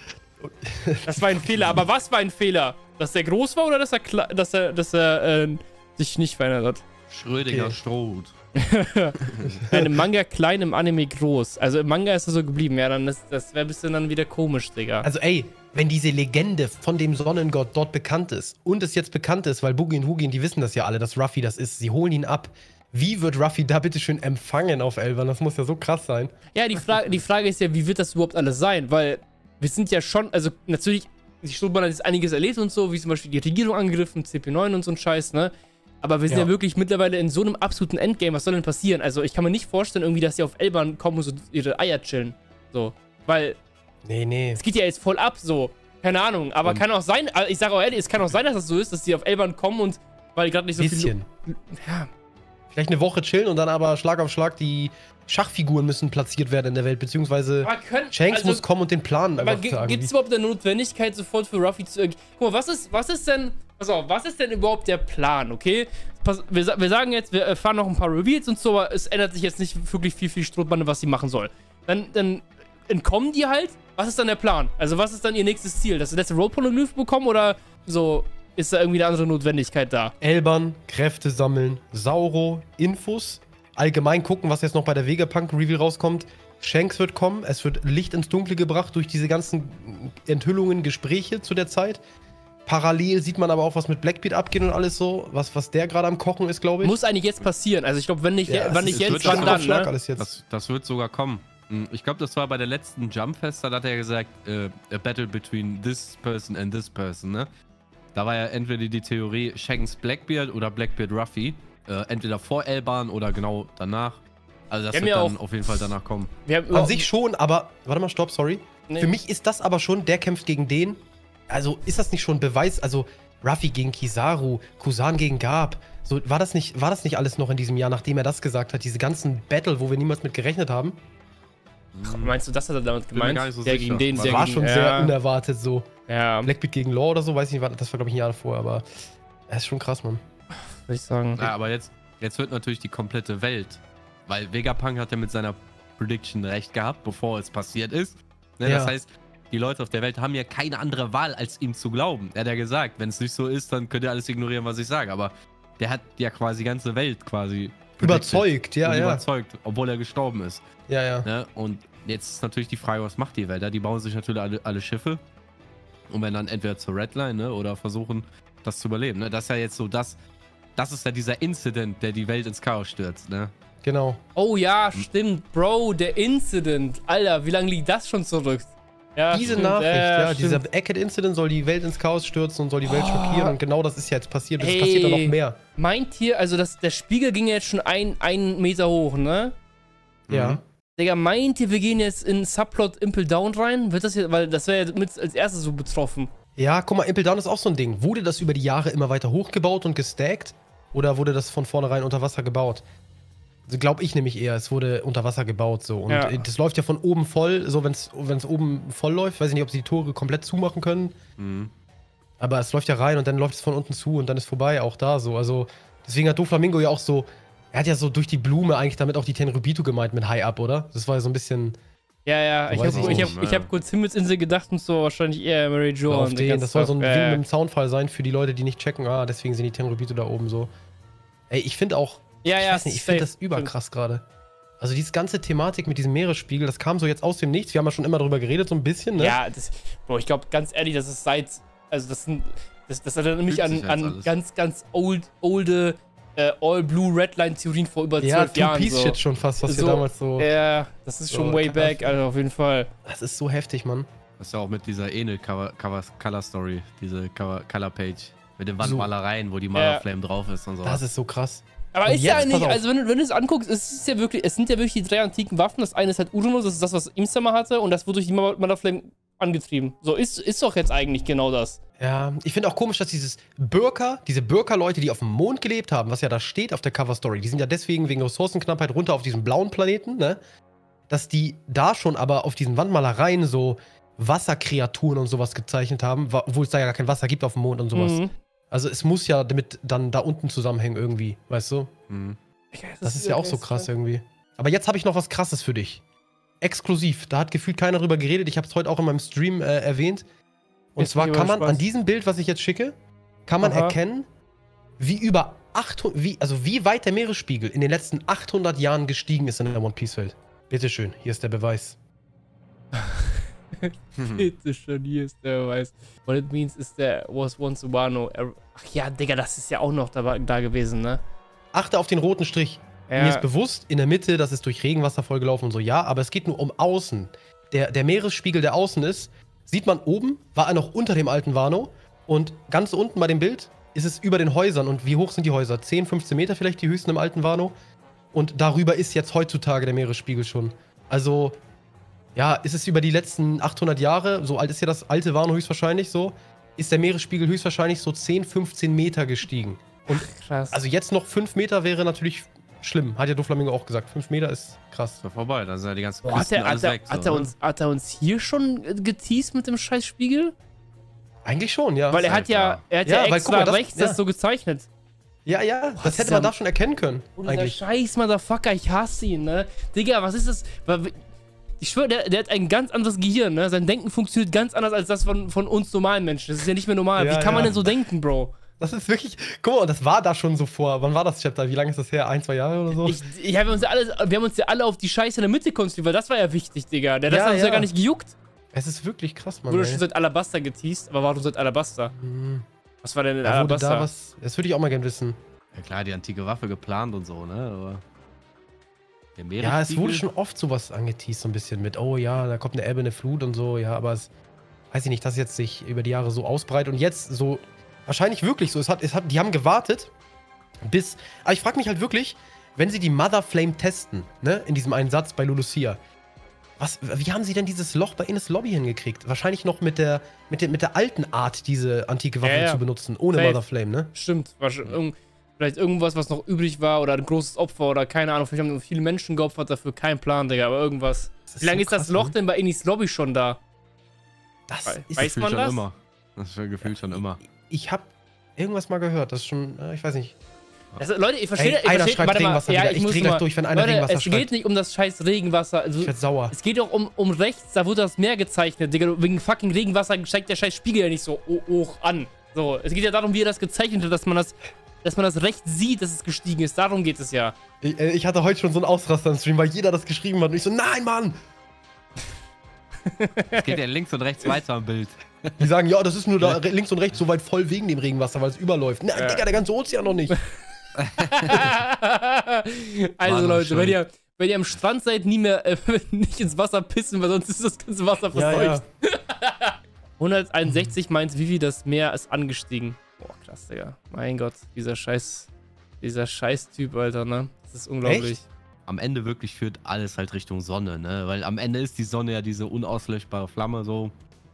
Speaker 1: Das war ein Fehler. Aber was war ein Fehler? Dass er groß war oder dass er, kle- dass er, dass er äh, sich nicht verändert hat?
Speaker 3: Schrödinger
Speaker 2: Okay.
Speaker 3: Strohhut.
Speaker 1: Nein, im Manga klein, im Anime groß. Also im Manga ist er so geblieben. Ja, dann ist, das wäre ein bisschen dann wieder komisch, Digga.
Speaker 2: Also ey, wenn diese Legende von dem Sonnengott dort bekannt ist und es jetzt bekannt ist, weil Boogie und Hugin, die wissen das ja alle, dass Ruffy das ist, sie holen ihn ab. Wie wird Ruffy da bitte schön empfangen auf Elban? Das muss ja so krass sein.
Speaker 1: Ja, die, Fra die Frage ist ja, wie wird das überhaupt alles sein? Weil wir sind ja schon, also natürlich, die Sturmbahn hat jetzt einiges erlebt und so, wie zum Beispiel die Regierung angegriffen, C P neun und so ein Scheiß, ne? Aber wir sind ja.
Speaker 2: Ja.
Speaker 1: wirklich mittlerweile in so einem absoluten Endgame. Was soll denn passieren? Also ich kann mir nicht vorstellen, irgendwie, dass sie auf Elban kommen und so ihre Eier chillen. So. Weil
Speaker 2: Nee, nee.
Speaker 1: es geht ja jetzt voll ab, so. Keine Ahnung. Aber
Speaker 3: Und-
Speaker 1: kann auch sein, also ich sage auch ehrlich, es kann auch sein, dass das so ist, dass sie auf Elban kommen und weil gerade nicht so
Speaker 2: Bisschen.
Speaker 1: viel. Ja.
Speaker 2: Vielleicht eine Woche chillen und dann aber Schlag auf Schlag die Schachfiguren müssen platziert werden in der Welt, beziehungsweise
Speaker 1: Aber können,
Speaker 2: Shanks
Speaker 1: also,
Speaker 2: muss kommen und den Plan
Speaker 1: Aber
Speaker 2: einfach sagen.
Speaker 1: gibt es überhaupt eine Notwendigkeit, sofort für Ruffy zu. Guck mal, was ist, was ist denn. Pass auf, was ist denn überhaupt der Plan, okay? Pass, wir, sa- wir sagen jetzt, wir erfahren noch ein paar Reveals und so, aber es ändert sich jetzt nicht wirklich viel für die Strohbande, was sie machen soll. Dann, dann entkommen die halt. Was ist dann der Plan? Also, was ist dann ihr nächstes Ziel? Dass sie letzte Road-Poneglyph bekommen oder so? Ist da irgendwie eine andere Notwendigkeit da?
Speaker 2: Elban, Kräfte sammeln, Sauro, Infos, allgemein gucken, was jetzt noch bei der Vegapunk-Reveal rauskommt. Shanks wird kommen, es wird Licht ins Dunkle gebracht durch diese ganzen Enthüllungen, Gespräche zu der Zeit. Parallel sieht man aber auch, was mit Blackbeard abgeht und alles so, was, was der gerade am Kochen ist, glaube ich.
Speaker 1: Muss eigentlich jetzt passieren. Also, ich glaube, wenn nicht,
Speaker 2: Ja,
Speaker 1: wenn
Speaker 2: es
Speaker 1: nicht
Speaker 2: ist-
Speaker 1: jetzt,
Speaker 3: wird
Speaker 1: wann
Speaker 2: Schlag
Speaker 1: dann,
Speaker 2: auf Schlag
Speaker 1: ne?
Speaker 2: alles jetzt.
Speaker 3: Das, das wird sogar kommen. Ich glaube, das war bei der letzten Jumpfest, da hat er gesagt, äh, a battle between this person and this person, ne? Da war ja entweder die Theorie Shanks Blackbeard oder Blackbeard Ruffy. Äh, entweder vor Elban oder genau danach. Also das
Speaker 1: Wir haben
Speaker 3: wird
Speaker 1: ja
Speaker 3: dann
Speaker 1: auch-
Speaker 3: auf jeden Fall danach kommen.
Speaker 1: Wir haben
Speaker 2: An
Speaker 1: überhaupt-
Speaker 2: sich schon, aber. Warte mal, stopp, sorry.
Speaker 1: Nee.
Speaker 2: Für mich ist das aber schon, der kämpft gegen den. Also ist das nicht schon Beweis? Also Ruffy gegen Kizaru, Kusan gegen Garp. So, war das nicht, war das nicht alles noch in diesem Jahr, nachdem er das gesagt hat? Diese ganzen Battle, wo wir niemals mit gerechnet haben?
Speaker 1: Meinst du, das hat er damit
Speaker 3: Bin mir
Speaker 1: gemeint?
Speaker 3: gar nicht so
Speaker 1: der
Speaker 3: sicher.
Speaker 1: gegen den,
Speaker 3: Das
Speaker 1: der
Speaker 2: war
Speaker 1: gegen,
Speaker 2: schon
Speaker 1: ja,
Speaker 2: sehr unerwartet so.
Speaker 1: Ja,
Speaker 2: Blackbeard gegen Law oder so, weiß ich nicht, war- das war glaube ich ein Jahr davor, aber das ist schon krass, Mann.
Speaker 1: würde ich sagen.
Speaker 3: Ja, aber jetzt, jetzt wird natürlich die komplette Welt, weil Vegapunk hat ja mit seiner Prediction recht gehabt, bevor es passiert ist. Ne,
Speaker 2: Ja.
Speaker 3: Das heißt, die Leute auf der Welt haben ja keine andere Wahl, als ihm zu glauben. Er hat ja gesagt, wenn es nicht so ist, dann könnt ihr alles ignorieren, was ich sage. Aber der hat ja quasi die ganze Welt quasi predicted
Speaker 2: Überzeugt, ja,
Speaker 3: und
Speaker 2: ja.
Speaker 3: überzeugt, obwohl er gestorben ist.
Speaker 2: Ja, ja.
Speaker 3: Ne? Und jetzt ist natürlich die Frage, was macht die Welt? Ja, die bauen sich natürlich alle, alle Schiffe und werden dann entweder zur Redline, ne, oder versuchen, das zu überleben. Ne? Das ist ja jetzt so das, das ist ja dieser Incident, der die Welt ins Chaos stürzt. Ne?
Speaker 2: Genau.
Speaker 1: Oh ja, stimmt, Bro, der Incident. Alter, wie lange liegt das schon zurück? Ja,
Speaker 2: Diese
Speaker 1: stimmt,
Speaker 2: Nachricht, ja,
Speaker 1: stimmt.
Speaker 2: dieser Eckhead-Incident soll die Welt ins Chaos stürzen und soll die Welt
Speaker 1: Oh.
Speaker 2: schockieren und genau das ist ja jetzt passiert. Es
Speaker 1: Ey.
Speaker 2: passiert da noch mehr.
Speaker 1: Meint ihr, also das, der Spiegel ging ja jetzt schon ein, einen Meter hoch, ne?
Speaker 2: Ja.
Speaker 3: Mhm.
Speaker 1: Digga, meint ihr, wir gehen jetzt in Subplot Impel Down rein? Wird das hier, weil das wäre ja mit als erstes so betroffen.
Speaker 2: Ja, guck mal, Impel Down ist auch so ein Ding. Wurde das über die Jahre immer weiter hochgebaut und gestackt? Oder wurde das von vornherein unter Wasser gebaut? Also glaube ich nämlich eher, es wurde unter Wasser gebaut so. Und
Speaker 1: Ja.
Speaker 2: äh, das läuft ja von oben voll, so wenn es oben voll läuft. Weiß ich nicht, ob sie die Tore komplett zumachen können.
Speaker 3: Mhm.
Speaker 2: Aber es läuft ja rein und dann läuft es von unten zu und dann ist vorbei, auch da so. Also deswegen hat Doflamingo ja auch so, er hat ja so durch die Blume eigentlich damit auch die Tenryubito gemeint mit High Up, oder? Das war ja so ein bisschen
Speaker 1: Ja, ja,
Speaker 2: So
Speaker 1: ich
Speaker 2: weiß
Speaker 1: habe
Speaker 2: ich
Speaker 1: ich
Speaker 3: nicht.
Speaker 1: hab, ich hab kurz Himmelsinsel gedacht und so wahrscheinlich eher Mary Jo.
Speaker 2: auf
Speaker 1: und die
Speaker 2: den.
Speaker 1: ganze
Speaker 2: Das soll so ein
Speaker 1: Stuff.
Speaker 2: Ding
Speaker 1: Ja,
Speaker 2: mit dem Soundfall sein für die Leute, die nicht checken, ah, deswegen sind die Tenryubito da oben so. Ey, ich finde auch,
Speaker 1: ja,
Speaker 2: ich
Speaker 1: ja,
Speaker 2: weiß nicht, ich finde das
Speaker 1: safe.
Speaker 2: überkrass gerade. Also diese ganze Thematik mit diesem Meeresspiegel, das kam so jetzt aus dem Nichts. Wir haben ja schon immer darüber geredet, so ein bisschen, ne?
Speaker 1: Ja, das, Bro, ich glaube, ganz ehrlich, das ist seit, also das sind, das, das erinnert mich
Speaker 3: Fühlt
Speaker 1: an,
Speaker 3: sich jetzt
Speaker 1: an
Speaker 3: alles.
Speaker 1: ganz, ganz old, olde äh, All-Blue-Redline-Theorien vor über
Speaker 2: Ja,
Speaker 1: zwölf Jahren.
Speaker 2: Two-Piece-Shit
Speaker 1: So.
Speaker 2: schon fast, was
Speaker 1: So,
Speaker 2: wir damals so.
Speaker 1: Ja, das ist schon
Speaker 2: so
Speaker 1: way
Speaker 2: krass.
Speaker 1: back, also auf jeden Fall.
Speaker 2: Das ist so heftig, Mann.
Speaker 3: Das ist ja auch mit dieser Enel-Color-Story, diese Color-Page. Mit den Wandmalereien, wo die Malerflame drauf ist und so.
Speaker 2: Das ist so krass.
Speaker 1: Aber
Speaker 2: Und
Speaker 1: ist ja
Speaker 2: jetzt,
Speaker 1: nicht,
Speaker 2: pass auf.
Speaker 1: also wenn, du- wenn du es anguckst, es ist ja wirklich, es sind ja wirklich die drei antiken Waffen. Das eine ist halt Uranus, das ist das, was Imsama hatte, und das wurde durch die Malerflame angetrieben. So, ist, ist doch jetzt eigentlich genau das.
Speaker 2: Ja, ich finde auch komisch, dass dieses Bürger, diese Bürgerleute, die auf dem Mond gelebt haben, was ja da steht auf der Cover-Story, die sind ja deswegen wegen Ressourcenknappheit runter auf diesen blauen Planeten, ne? Dass die da schon aber auf diesen Wandmalereien so Wasserkreaturen und sowas gezeichnet haben, wa- obwohl es da ja gar kein Wasser gibt auf dem Mond und sowas.
Speaker 1: Mhm.
Speaker 2: Also es muss ja damit dann da unten zusammenhängen irgendwie, weißt du?
Speaker 3: Mhm.
Speaker 2: Das ist ja auch so krass irgendwie. Aber jetzt habe ich noch was Krasses für dich. Exklusiv. Da hat gefühlt keiner drüber geredet. Ich habe es heute auch in meinem Stream äh, erwähnt. Und
Speaker 1: Jetzt
Speaker 2: zwar
Speaker 1: bin ich
Speaker 2: kann
Speaker 1: aber
Speaker 2: man an
Speaker 1: gespannt.
Speaker 2: diesem Bild, was ich jetzt schicke, kann man
Speaker 1: Aha.
Speaker 2: erkennen, wie über achthundert, wie, also wie weit der Meeresspiegel in den letzten achthundert Jahren gestiegen ist in der One Piece Welt. Bitteschön, hier ist der Beweis.
Speaker 1: Bitte schon, hier ist der Beweis. What it means is there was once a Wano. Ach ja, Digga, das ist ja auch noch da, da gewesen, ne?
Speaker 2: Achte auf den roten Strich. Mir ist bewusst, in der Mitte, das ist durch Regenwasser vollgelaufen und so, ja, aber es geht nur um außen. Der, der Meeresspiegel, der außen ist, sieht man oben, war er noch unter dem alten Wano. Und ganz unten bei dem Bild ist es über den Häusern. Und wie hoch sind die Häuser? zehn, fünfzehn Meter vielleicht, die höchsten im alten Wano. Und darüber ist jetzt heutzutage der Meeresspiegel schon. Also, ja, ist es über die letzten achthundert Jahre, so alt ist ja das alte Wano höchstwahrscheinlich so, ist der Meeresspiegel höchstwahrscheinlich so zehn, fünfzehn Meter gestiegen. Und
Speaker 1: Krass.
Speaker 2: also jetzt noch fünf Meter wäre natürlich schlimm. Hat ja Doflamingo auch gesagt. fünf Meter ist krass.
Speaker 3: Ist ja vorbei, dann sind ja die ganzen
Speaker 1: Boah, hat,
Speaker 3: Küsten
Speaker 1: er, hat,
Speaker 3: alles
Speaker 1: er,
Speaker 3: weg.
Speaker 1: hat,
Speaker 3: so,
Speaker 1: er
Speaker 3: ne?
Speaker 1: uns, hat er uns hier schon äh, geteased mit dem scheiß Spiegel?
Speaker 2: Eigentlich schon, ja.
Speaker 1: Weil er
Speaker 3: ist
Speaker 1: hat ja,
Speaker 3: klar.
Speaker 1: er hat
Speaker 2: Ja,
Speaker 1: ja,
Speaker 2: weil,
Speaker 1: extra
Speaker 2: guck mal, das-
Speaker 1: rechts
Speaker 2: ja.
Speaker 1: das so gezeichnet.
Speaker 2: ja, ja,
Speaker 1: Boah,
Speaker 2: das hätte
Speaker 1: ist
Speaker 2: man
Speaker 1: ja-
Speaker 2: da schon erkennen können.
Speaker 1: Und dieser
Speaker 2: Eigentlich.
Speaker 1: scheiß Motherfucker, ich hasse ihn, ne? Digga, was ist das? Weil- Ich schwöre, der, der hat ein ganz anderes Gehirn, ne? Sein Denken funktioniert ganz anders als das von, von uns normalen Menschen. Das ist ja nicht mehr normal.
Speaker 2: Ja,
Speaker 1: Wie kann man
Speaker 2: ja.
Speaker 1: denn so denken, Bro?
Speaker 2: Das ist wirklich. Guck mal, das war da schon so vor. Wann war das Chapter? Wie lange ist das her? Ein, zwei Jahre oder so?
Speaker 1: Ich, ich hab uns ja alle, wir haben uns ja alle auf die Scheiße in der Mitte konzentriert, weil das war ja wichtig, Digga. Der, das
Speaker 2: Ja,
Speaker 1: hat uns ja
Speaker 2: ja.
Speaker 1: gar nicht gejuckt.
Speaker 2: Es ist wirklich krass, Mann.
Speaker 1: Wurde
Speaker 2: ey.
Speaker 1: schon seit Alabasta geteased, aber warum seit Alabasta?
Speaker 2: Hm.
Speaker 1: Was war denn in
Speaker 2: Da wurde
Speaker 1: Alabasta?
Speaker 2: da was. Das würde ich auch mal gerne wissen.
Speaker 3: Ja klar, die antike Waffe geplant und so, ne? Aber Der
Speaker 2: Ja, es wurde
Speaker 3: Meeresspiegel?
Speaker 2: schon oft sowas angeteased, so ein bisschen mit, oh ja, da kommt eine Ebbe, eine Flut und so, ja, aber es, weiß ich nicht, dass jetzt sich über die Jahre so ausbreitet und jetzt so, wahrscheinlich wirklich so, es hat, es hat, die haben gewartet bis, aber ich frage mich halt wirklich, wenn sie die Mother Flame testen, ne, in diesem einen Satz bei Lulusia, was, wie haben sie denn dieses Loch bei Ines Lobby hingekriegt? Wahrscheinlich noch mit der, mit der, mit der alten Art, diese antike Waffe
Speaker 1: Ja, ja.
Speaker 2: zu benutzen, ohne
Speaker 1: Safe.
Speaker 2: Mother Flame, ne?
Speaker 1: Stimmt. Wahrscheinlich irgend, vielleicht irgendwas, was noch übrig war oder ein großes Opfer oder keine Ahnung. Vielleicht haben viele Menschen geopfert dafür. Kein Plan, Digga, aber irgendwas.
Speaker 2: Das ist
Speaker 1: Wie lange
Speaker 2: so
Speaker 1: ist das
Speaker 2: krass,
Speaker 1: Loch
Speaker 2: ne?
Speaker 1: denn bei Inis Lobby schon da?
Speaker 2: Das
Speaker 1: Weiß
Speaker 2: ist,
Speaker 1: Weiß
Speaker 3: Gefühlt
Speaker 1: man
Speaker 3: schon
Speaker 1: das?
Speaker 3: immer. Das ist ja gefühlt schon immer.
Speaker 2: Ich habe irgendwas mal gehört, das ist schon, äh, ich weiß nicht.
Speaker 1: Also, Leute, ihr versteht,
Speaker 2: Ey,
Speaker 1: ihr
Speaker 2: einer
Speaker 1: versteht,
Speaker 2: schreibt
Speaker 1: warte mal,
Speaker 2: Regenwasser
Speaker 1: ja,
Speaker 2: wieder.
Speaker 1: ich,
Speaker 2: Ich
Speaker 1: muss
Speaker 2: dreh
Speaker 1: mal,
Speaker 2: gleich durch, wenn einer
Speaker 1: Leute,
Speaker 2: Regenwasser
Speaker 1: es geht
Speaker 2: schreibt.
Speaker 1: nicht um das scheiß Regenwasser. Also,
Speaker 2: Ich werd sauer.
Speaker 1: es geht auch um, um rechts, da wurde das Meer gezeichnet, Digga. Wegen fucking Regenwasser steigt der scheiß Spiegel ja nicht so ho- hoch an. So, es geht ja darum, wie er das gezeichnet hat, dass man das, dass man das recht sieht, dass es gestiegen ist. Darum geht es ja.
Speaker 2: Ich, äh, ich hatte heute schon so einen Ausraster im Stream, weil jeder das geschrieben hat und ich so, nein, Mann!
Speaker 3: Es geht ja links und rechts weiter am Bild.
Speaker 2: Die sagen, ja, das ist nur da links und rechts so weit voll wegen dem Regenwasser, weil es überläuft. Na,
Speaker 1: Ja.
Speaker 2: Digga, der ganze Ozean noch nicht.
Speaker 1: Also,
Speaker 3: War doch
Speaker 1: Leute,
Speaker 3: schön.
Speaker 1: wenn ihr, wenn ihr am Strand seid, nie mehr, äh, nicht ins Wasser pissen, weil sonst ist das ganze Wasser
Speaker 2: Ja,
Speaker 1: verseucht.
Speaker 2: ja.
Speaker 1: hunderteinundsechzig meint, wie viel das Meer ist angestiegen. Boah, krass, Digga. Mein Gott, dieser scheiß, dieser scheiß Typ, Alter, ne? Das ist unglaublich.
Speaker 2: Echt?
Speaker 3: Am Ende wirklich führt alles halt Richtung Sonne, ne? Weil am Ende ist die Sonne ja diese unauslöschbare Flamme so.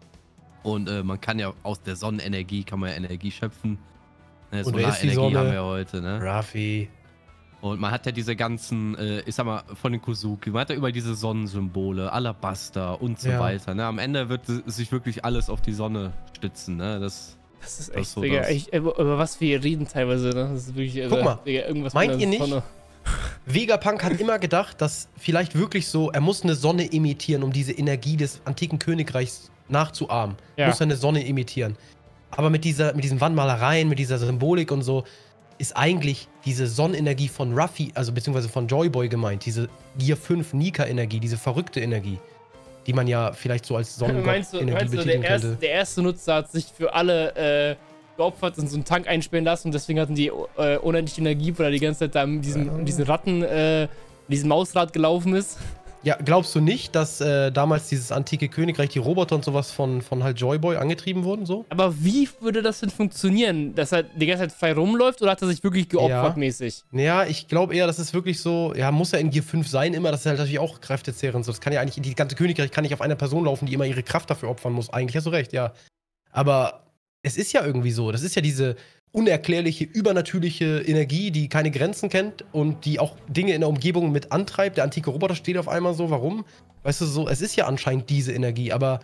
Speaker 3: Und äh, man kann ja aus der Sonnenenergie, kann man ja Energie schöpfen. Ne,
Speaker 2: Und wer ist die
Speaker 3: Solarenergie
Speaker 2: Sonne?
Speaker 3: haben wir ja heute, ne?
Speaker 2: Raffi.
Speaker 3: Und man hat ja diese ganzen, äh, ich sag mal, von den Kuzuki, man hat ja über diese Sonnensymbole, Alabaster und so
Speaker 2: Ja.
Speaker 3: weiter, ne? Am Ende wird s- sich wirklich alles auf die Sonne stützen, ne? Das,
Speaker 1: Das ist
Speaker 3: Das
Speaker 1: echt,
Speaker 3: ist so
Speaker 1: Digga,
Speaker 3: das.
Speaker 1: echt, über, über was wir reden teilweise, ne? Das ist wirklich,
Speaker 2: Guck
Speaker 1: äh,
Speaker 2: mal,
Speaker 1: Digga, irgendwas
Speaker 2: meint
Speaker 1: mit
Speaker 2: ihr
Speaker 1: der
Speaker 2: nicht?
Speaker 1: Sonne.
Speaker 2: Vegapunk hat immer gedacht, dass vielleicht wirklich so, er muss eine Sonne imitieren, um diese Energie des antiken Königreichs nachzuahmen.
Speaker 1: Ja.
Speaker 2: Muss er eine Sonne imitieren. Aber mit dieser, mit diesen Wandmalereien, mit dieser Symbolik und so, ist eigentlich diese Sonnenenergie von Ruffy, also beziehungsweise von Joyboy gemeint, diese Gear fünf Nika-Energie, diese verrückte Energie, die man ja vielleicht so als
Speaker 1: Meinst du,
Speaker 2: Sonnengott-Energie
Speaker 1: meinst du der,
Speaker 2: betiteln
Speaker 1: erste,
Speaker 2: könnte.
Speaker 1: der erste Nutzer hat sich für alle äh, geopfert und so einen Tank einsperren lassen und deswegen hatten die äh, unendlich Energie, weil er die ganze Zeit da in diesem,
Speaker 2: Ja.
Speaker 1: in diesen Ratten, äh, in diesem Mausrad gelaufen ist.
Speaker 2: Ja, glaubst du nicht, dass äh, damals dieses antike Königreich, die Roboter und sowas von, von halt Joyboy angetrieben wurden, so?
Speaker 1: Aber wie würde das denn funktionieren? Dass er die ganze Zeit frei rumläuft oder hat er sich wirklich geopfert
Speaker 2: Ja.
Speaker 1: mäßig?
Speaker 2: Ja, ich glaube eher, das ist wirklich so, ja, muss ja in Gear fünf sein immer, das ist halt natürlich auch kräftezehrend. So, das kann ja eigentlich, die ganze Königreich kann nicht auf einer Person laufen, die immer ihre Kraft dafür opfern muss. Eigentlich hast du recht, ja. Aber es ist ja irgendwie so, das ist ja diese unerklärliche, übernatürliche Energie, die keine Grenzen kennt und die auch Dinge in der Umgebung mit antreibt. Der antike Roboter steht auf einmal so, warum? Weißt du, so, es ist ja anscheinend diese Energie, aber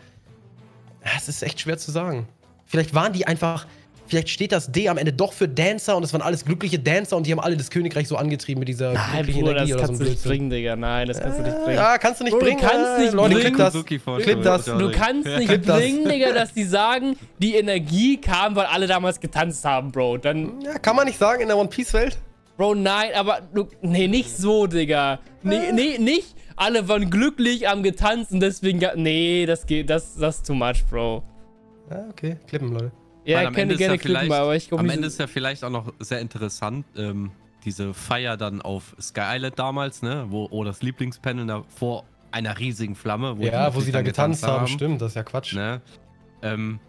Speaker 2: ja, es ist echt schwer zu sagen. Vielleicht waren die einfach, vielleicht steht das D am Ende doch für Dancer und es waren alles glückliche Dancer und die haben alle das Königreich so angetrieben mit dieser
Speaker 1: Nein,
Speaker 2: glücklichen
Speaker 1: Bruder, das
Speaker 2: Energie oder so
Speaker 1: kannst
Speaker 2: ein
Speaker 1: du nicht
Speaker 2: Blödsinn.
Speaker 1: bringen, Digga. Nein, das kannst du nicht bringen.
Speaker 2: Ja, kannst du nicht
Speaker 1: Bro, du
Speaker 2: bringen.
Speaker 1: kannst
Speaker 2: äh,
Speaker 1: nicht
Speaker 2: Leute,
Speaker 1: bringen.
Speaker 2: clip das.
Speaker 3: Kuzuki-Vorstellung,
Speaker 2: Clip das.
Speaker 3: sorry.
Speaker 1: Du kannst nicht
Speaker 2: Clip das.
Speaker 1: bringen, Digga, dass die sagen, die Energie kam, weil alle damals getanzt haben, Bro. Dann,
Speaker 2: Ja, kann man nicht sagen in der One Piece Welt.
Speaker 1: Bro, nein, aber du, nee, nicht so, Digga. Nee, nee, nicht. Alle waren glücklich, haben getanzt und deswegen, ga- nee, das geht, das, das ist too much, Bro.
Speaker 2: Ja, okay, klippen, Leute.
Speaker 1: Ja,
Speaker 3: Weil
Speaker 1: ich
Speaker 3: am
Speaker 1: könnte
Speaker 3: Ende ist
Speaker 1: gerne
Speaker 3: ja
Speaker 1: klippen,
Speaker 3: vielleicht-
Speaker 1: aber ich glaube
Speaker 3: Am
Speaker 1: nicht.
Speaker 3: Ende ist ja vielleicht auch noch sehr interessant, ähm, diese Feier dann auf Sky Island damals, ne, wo Odas Lieblingspanel da vor einer riesigen Flamme, wo,
Speaker 2: Ja,
Speaker 3: die
Speaker 2: wo sie da
Speaker 3: dann
Speaker 2: getanzt haben, stimmt, das ist ja Quatsch.
Speaker 3: Ne? Ähm,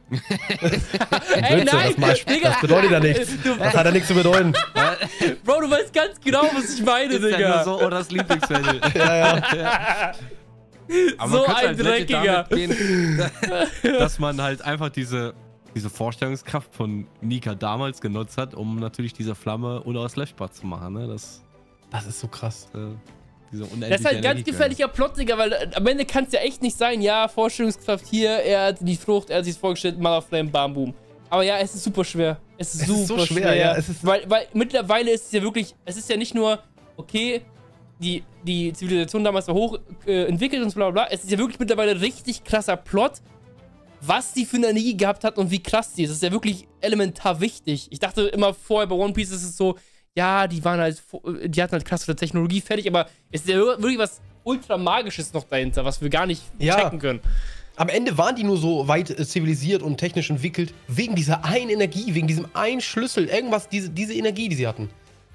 Speaker 1: Ey,
Speaker 2: Blödsinn,
Speaker 1: nein,
Speaker 2: das, mal,
Speaker 1: Digga.
Speaker 2: das bedeutet ja nichts.
Speaker 1: Du,
Speaker 2: Das hat ja nichts zu bedeuten.
Speaker 1: Bro, du weißt ganz genau, was ich meine,
Speaker 3: ist ja
Speaker 1: Digga.
Speaker 3: nur so Odas Lieblingspanel.
Speaker 2: Ja, ja.
Speaker 3: Aber
Speaker 1: So
Speaker 3: man könnte
Speaker 1: ein
Speaker 3: halt legit
Speaker 1: Dreckiger.
Speaker 3: damit gehen, dass man halt einfach diese, diese Vorstellungskraft von Nika damals genutzt hat, um natürlich diese Flamme unauslöschbar zu machen. Ne? Das,
Speaker 2: Das ist so krass.
Speaker 3: äh, diese unendliche
Speaker 1: Das ist halt ein ganz
Speaker 3: Energiequelle.
Speaker 1: gefährlicher Plot, Digga, weil äh, am Ende kann es ja echt nicht sein, ja, Vorstellungskraft hier, er hat die Frucht, er hat sich vorgestellt, Mother Flame, bam, boom. Aber ja, es ist super schwer. Es ist
Speaker 2: Es
Speaker 1: super
Speaker 2: ist so schwer,
Speaker 1: schwer,
Speaker 2: ja, es ist-
Speaker 1: weil, weil mittlerweile ist es ja wirklich, es ist ja nicht nur, okay, die, die Zivilisation damals war hoch äh, entwickelt und so bla bla bla, es ist ja wirklich mittlerweile richtig krasser Plot, was die für eine Energie gehabt hat und wie krass die ist. Das ist ja wirklich elementar wichtig. Ich dachte immer vorher bei One Piece ist es so, ja, die waren halt, die hatten halt krassere Technologie fertig, aber es ist ja wirklich was ultra magisches noch dahinter, was wir gar nicht
Speaker 2: Ja.
Speaker 1: checken können.
Speaker 2: Am Ende waren die nur so weit äh, zivilisiert und technisch entwickelt, wegen dieser einen Energie, wegen diesem einen Schlüssel, irgendwas, diese, diese Energie, die sie hatten.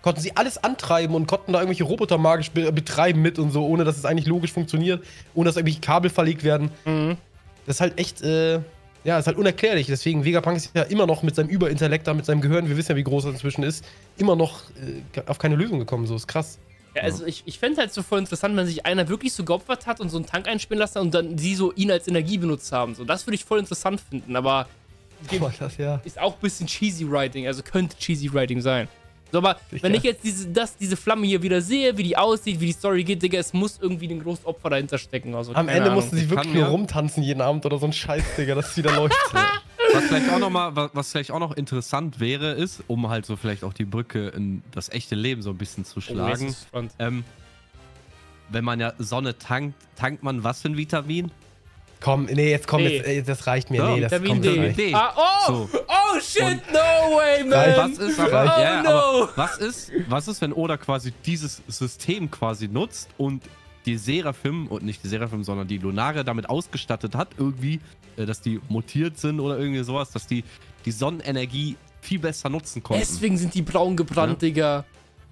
Speaker 2: konnten sie alles antreiben und konnten da irgendwelche Roboter magisch be betreiben mit und so, ohne dass es eigentlich logisch funktioniert, ohne dass irgendwelche Kabel verlegt werden.
Speaker 1: Mhm.
Speaker 2: Das ist halt echt, äh, ja, ist halt unerklärlich. Deswegen, Vegapunk ist ja immer noch mit seinem Überintellekt da, mit seinem Gehirn, wir wissen ja, wie groß er inzwischen ist, immer noch äh, auf keine Lösung gekommen. So ist krass.
Speaker 1: Ja, also ich, ich fände halt so voll interessant, wenn sich einer wirklich so geopfert hat und so einen Tank einspielen lassen und dann sie so ihn als Energie benutzt haben. So, das würde ich voll interessant finden, aber
Speaker 2: Boah, das, ja.
Speaker 1: ist auch ein bisschen cheesy Writing, also könnte cheesy Writing sein. So, aber
Speaker 2: Sicher.
Speaker 1: wenn ich jetzt diese, das, diese Flamme hier wieder sehe, wie die aussieht, wie die Story geht, Digga, es muss irgendwie ein großes Opfer dahinter stecken. Also,
Speaker 2: Am
Speaker 1: keine
Speaker 2: Ende
Speaker 1: Ahnung.
Speaker 2: mussten sie wirklich
Speaker 3: Kann,
Speaker 2: nur
Speaker 3: ja.
Speaker 2: rumtanzen jeden Abend oder so ein Scheiß, Digga, dass es wieder läuft.
Speaker 3: Was vielleicht auch noch mal, was, was vielleicht auch noch interessant wäre, ist, um halt so vielleicht auch die Brücke in das echte Leben so ein bisschen zu
Speaker 1: Oh,
Speaker 3: schlagen.
Speaker 1: Macy's Front.
Speaker 3: ähm, wenn man ja Sonne tankt, tankt man was für ein Vitamin?
Speaker 2: Komm, nee, jetzt komm,
Speaker 1: Nee.
Speaker 2: jetzt, ey, das reicht mir.
Speaker 3: Ja,
Speaker 2: nee, das
Speaker 1: Vitamin
Speaker 2: kommt
Speaker 1: D.
Speaker 2: rein.
Speaker 3: D.
Speaker 1: Ah, oh!
Speaker 3: So.
Speaker 1: Oh shit,
Speaker 3: Und-
Speaker 1: no way,
Speaker 2: Geil.
Speaker 1: man!
Speaker 3: Was ist,
Speaker 2: Oh,
Speaker 3: aber, ja,
Speaker 1: no.
Speaker 3: aber was ist, was ist, wenn Oda quasi dieses System quasi nutzt und die Seraphim, und nicht die Seraphim, sondern die Lunare damit ausgestattet hat, irgendwie, äh, dass die mutiert sind oder irgendwie sowas, dass die die Sonnenenergie viel besser nutzen konnten.
Speaker 1: Deswegen sind die braun gebrannt,
Speaker 3: Ja.
Speaker 1: Digga.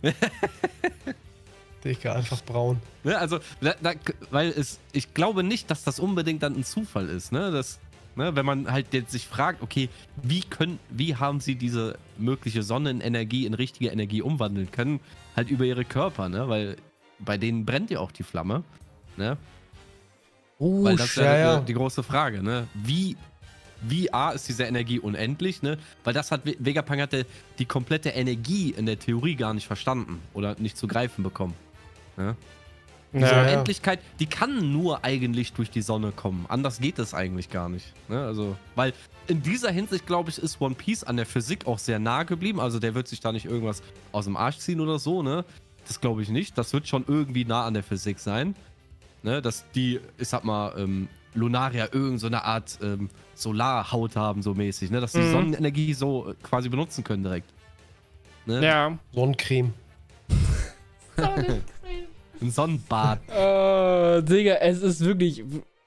Speaker 2: Digga, einfach braun.
Speaker 3: Ne, also, da, da, weil es, ich glaube nicht, dass das unbedingt dann ein Zufall ist, ne? Das, ne, wenn man halt jetzt sich fragt, okay, wie können, wie haben sie diese mögliche Sonnenenergie in richtige Energie umwandeln können? Halt über ihre Körper, ne? Weil bei denen brennt ja auch die Flamme, ne?
Speaker 1: Oh,
Speaker 3: Weil das ist ja,
Speaker 2: ja,
Speaker 3: die,
Speaker 2: ja.
Speaker 3: die große Frage, ne? Wie, wie A ist diese Energie unendlich, ne? Weil das hat, Vegapunk hatte die komplette Energie in der Theorie gar nicht verstanden oder nicht zu greifen bekommen. Ne? Diese
Speaker 2: Ja, ja.
Speaker 3: Unendlichkeit, die kann nur eigentlich durch die Sonne kommen. Anders geht es eigentlich gar nicht. Ne? Also, weil in dieser Hinsicht, glaube ich, ist One Piece an der Physik auch sehr nah geblieben. Also der wird sich da nicht irgendwas aus dem Arsch ziehen oder so, ne? Das glaube ich nicht. Das wird schon irgendwie nah an der Physik sein. Ne? Dass die, ich sag mal, ähm, Lunaria irgend so eine Art ähm, Solarhaut haben, so mäßig, ne? Dass die
Speaker 1: Mhm.
Speaker 3: Sonnenenergie so äh, quasi benutzen können direkt. Ne?
Speaker 1: Ja.
Speaker 2: Sonnencreme.
Speaker 3: Ein Sonnenbad.
Speaker 1: Oh, Digga, es ist wirklich.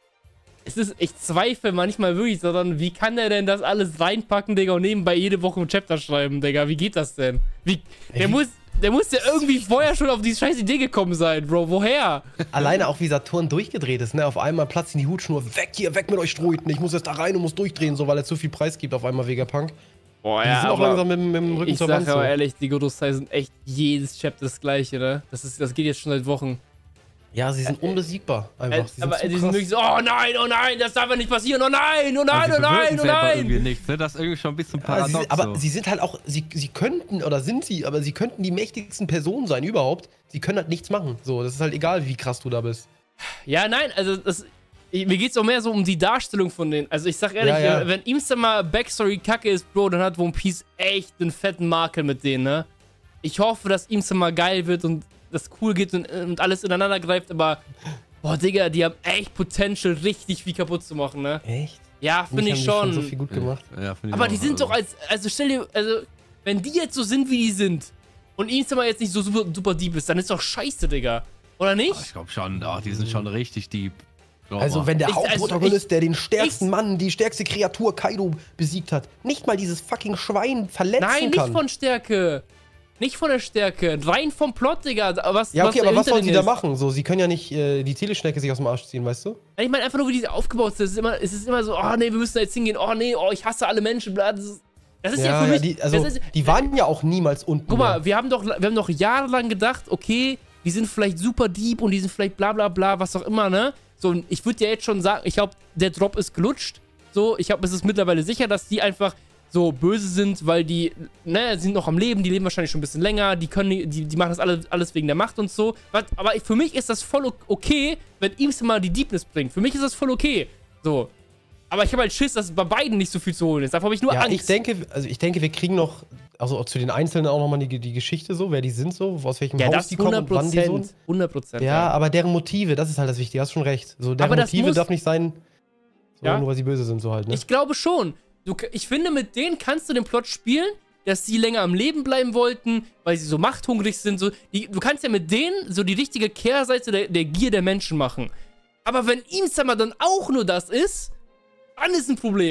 Speaker 1: Es ist, ich zweifle manchmal wirklich, sondern wie kann der denn das alles reinpacken, Digga, und nebenbei jede Woche ein Chapter schreiben, Digga? Wie geht das denn? Wie, der,
Speaker 2: Ey, wie-
Speaker 1: muss, der muss ja irgendwie vorher schon auf die scheiß Idee gekommen sein, Bro. Woher?
Speaker 2: Alleine auch wie Saturn durchgedreht ist, ne? Auf einmal platzt ihn die Hutschnur. Weg hier, weg mit euch Strohhüten. Ich muss jetzt da rein und muss durchdrehen, so weil er zu viel Preis gibt auf einmal Vegapunk.
Speaker 1: Boah,
Speaker 2: Die sind auch langsam mit, dem- mit dem Rücken
Speaker 1: ich
Speaker 2: zur
Speaker 1: sag
Speaker 2: Wand.
Speaker 1: aber
Speaker 2: So.
Speaker 1: ehrlich, die Godostai sind echt jedes Chapter das gleiche, ne? Das, ist, das geht jetzt schon seit Wochen.
Speaker 2: Ja, sie sind unbesiegbar. Einfach.
Speaker 1: Äh,
Speaker 2: Sie sind
Speaker 1: aber
Speaker 2: zu
Speaker 1: die sind
Speaker 2: krass.
Speaker 1: wirklich so, oh nein, oh nein, das darf ja nicht passieren, oh nein, oh nein,
Speaker 3: Also
Speaker 1: oh nein,
Speaker 3: bewirken
Speaker 1: oh
Speaker 3: selber
Speaker 1: nein.
Speaker 3: irgendwie nichts, ne? Das ist irgendwie schon ein bisschen
Speaker 2: Ja,
Speaker 3: paradox.
Speaker 2: sie, sind- aber
Speaker 3: so.
Speaker 2: sie sind halt auch, sie, sie könnten, oder sind sie, aber sie könnten die mächtigsten Personen sein überhaupt. Sie können halt nichts machen. So, das ist halt egal, wie krass du da bist.
Speaker 1: Ja, nein, also das, ich, mir geht's auch mehr so um die Darstellung von denen. Also ich sag ehrlich,
Speaker 2: Ja, ja.
Speaker 1: wenn ihm mal Backstory kacke ist, Bro, dann hat One Piece echt einen fetten Makel mit denen, ne? Ich hoffe, dass ihm mal geil wird und das cool geht und, und alles ineinander greift, aber boah, Digga, die haben echt Potential, richtig viel kaputt zu machen, ne?
Speaker 2: Echt?
Speaker 1: Ja, finde
Speaker 2: Mich
Speaker 1: ich
Speaker 2: haben die
Speaker 1: schon.
Speaker 2: so viel gut gemacht.
Speaker 3: Ja, find ich
Speaker 1: Aber
Speaker 3: auch,
Speaker 1: die sind
Speaker 3: also.
Speaker 1: doch als, also stell dir, also, wenn die jetzt so sind, wie die sind und ihm mal jetzt nicht so super, super deep ist, dann ist doch scheiße, Digga. Oder
Speaker 3: Ah,
Speaker 1: nicht?
Speaker 3: ich glaube schon, oh, die sind schon richtig deep. Glaub
Speaker 2: Also,
Speaker 3: mal.
Speaker 2: wenn der
Speaker 1: Ich- also,
Speaker 2: Hauptprotagonist,
Speaker 1: ich-
Speaker 2: der den stärksten
Speaker 1: ich-
Speaker 2: Mann, die stärkste Kreatur Kaido besiegt hat, nicht mal dieses fucking Schwein verletzen
Speaker 1: Nein, nicht
Speaker 2: kann.
Speaker 1: von Stärke. Nicht von der Stärke. Rein vom Plot, Digga. Was,
Speaker 2: ja, okay,
Speaker 1: was
Speaker 2: aber was sollen
Speaker 1: dahinter
Speaker 2: sie da
Speaker 1: ist.
Speaker 2: machen? So, sie können ja nicht äh, die Teleschnecke sich aus dem Arsch ziehen, weißt du?
Speaker 1: Ich meine einfach nur, wie die aufgebaut sind. Es ist immer, es ist immer so, oh nee, wir müssen da jetzt hingehen. Oh nee, oh, ich hasse alle Menschen. Bla, das ist, das ist ja, für mich.
Speaker 2: die, also,
Speaker 1: das ist,
Speaker 2: die waren ja auch niemals unten.
Speaker 1: guck mal,
Speaker 2: mehr.
Speaker 1: wir haben doch, wir haben doch jahrelang gedacht, okay, die sind vielleicht super deep und die sind vielleicht bla bla bla, was auch immer, ne? So, und ich würde ja jetzt schon sagen, ich glaube, der Drop ist gelutscht. So, ich glaube, es ist mittlerweile sicher, dass die einfach so böse sind, weil die, ne, sind noch am Leben, die leben wahrscheinlich schon ein bisschen länger, die können, die, die machen das alles, alles wegen der Macht und so. Was, aber ich, für mich ist das voll okay, wenn ihm mal die Deepness bringt. Für mich ist das voll okay. So. Aber ich habe halt Schiss, dass bei beiden nicht so viel zu holen ist. Davor habe ich nur
Speaker 2: Ja,
Speaker 1: Angst.
Speaker 2: ich denke, also ich denke, wir kriegen noch, also auch zu den Einzelnen auch nochmal die, die Geschichte so, wer die sind so, aus welchem
Speaker 1: ja,
Speaker 2: Haus
Speaker 1: das
Speaker 2: die kommen und wann die so.
Speaker 1: hundert Prozent. hundert Prozent.
Speaker 2: Ja, aber deren Motive, das ist halt das Wichtige, hast schon recht. So, deren
Speaker 1: Aber das
Speaker 2: Motive
Speaker 1: muss-
Speaker 2: darf nicht sein, so,
Speaker 1: Ja.
Speaker 2: nur weil sie böse sind, so halt, ne?
Speaker 1: Ich glaube schon. Du, ich finde, mit denen kannst du den Plot spielen, dass sie länger am Leben bleiben wollten, weil sie so machthungrig sind. So, die, du kannst ja mit denen so die richtige Kehrseite der, der Gier der Menschen machen. Aber wenn ihm, sag mal, dann auch nur das ist, dann ist ein Problem.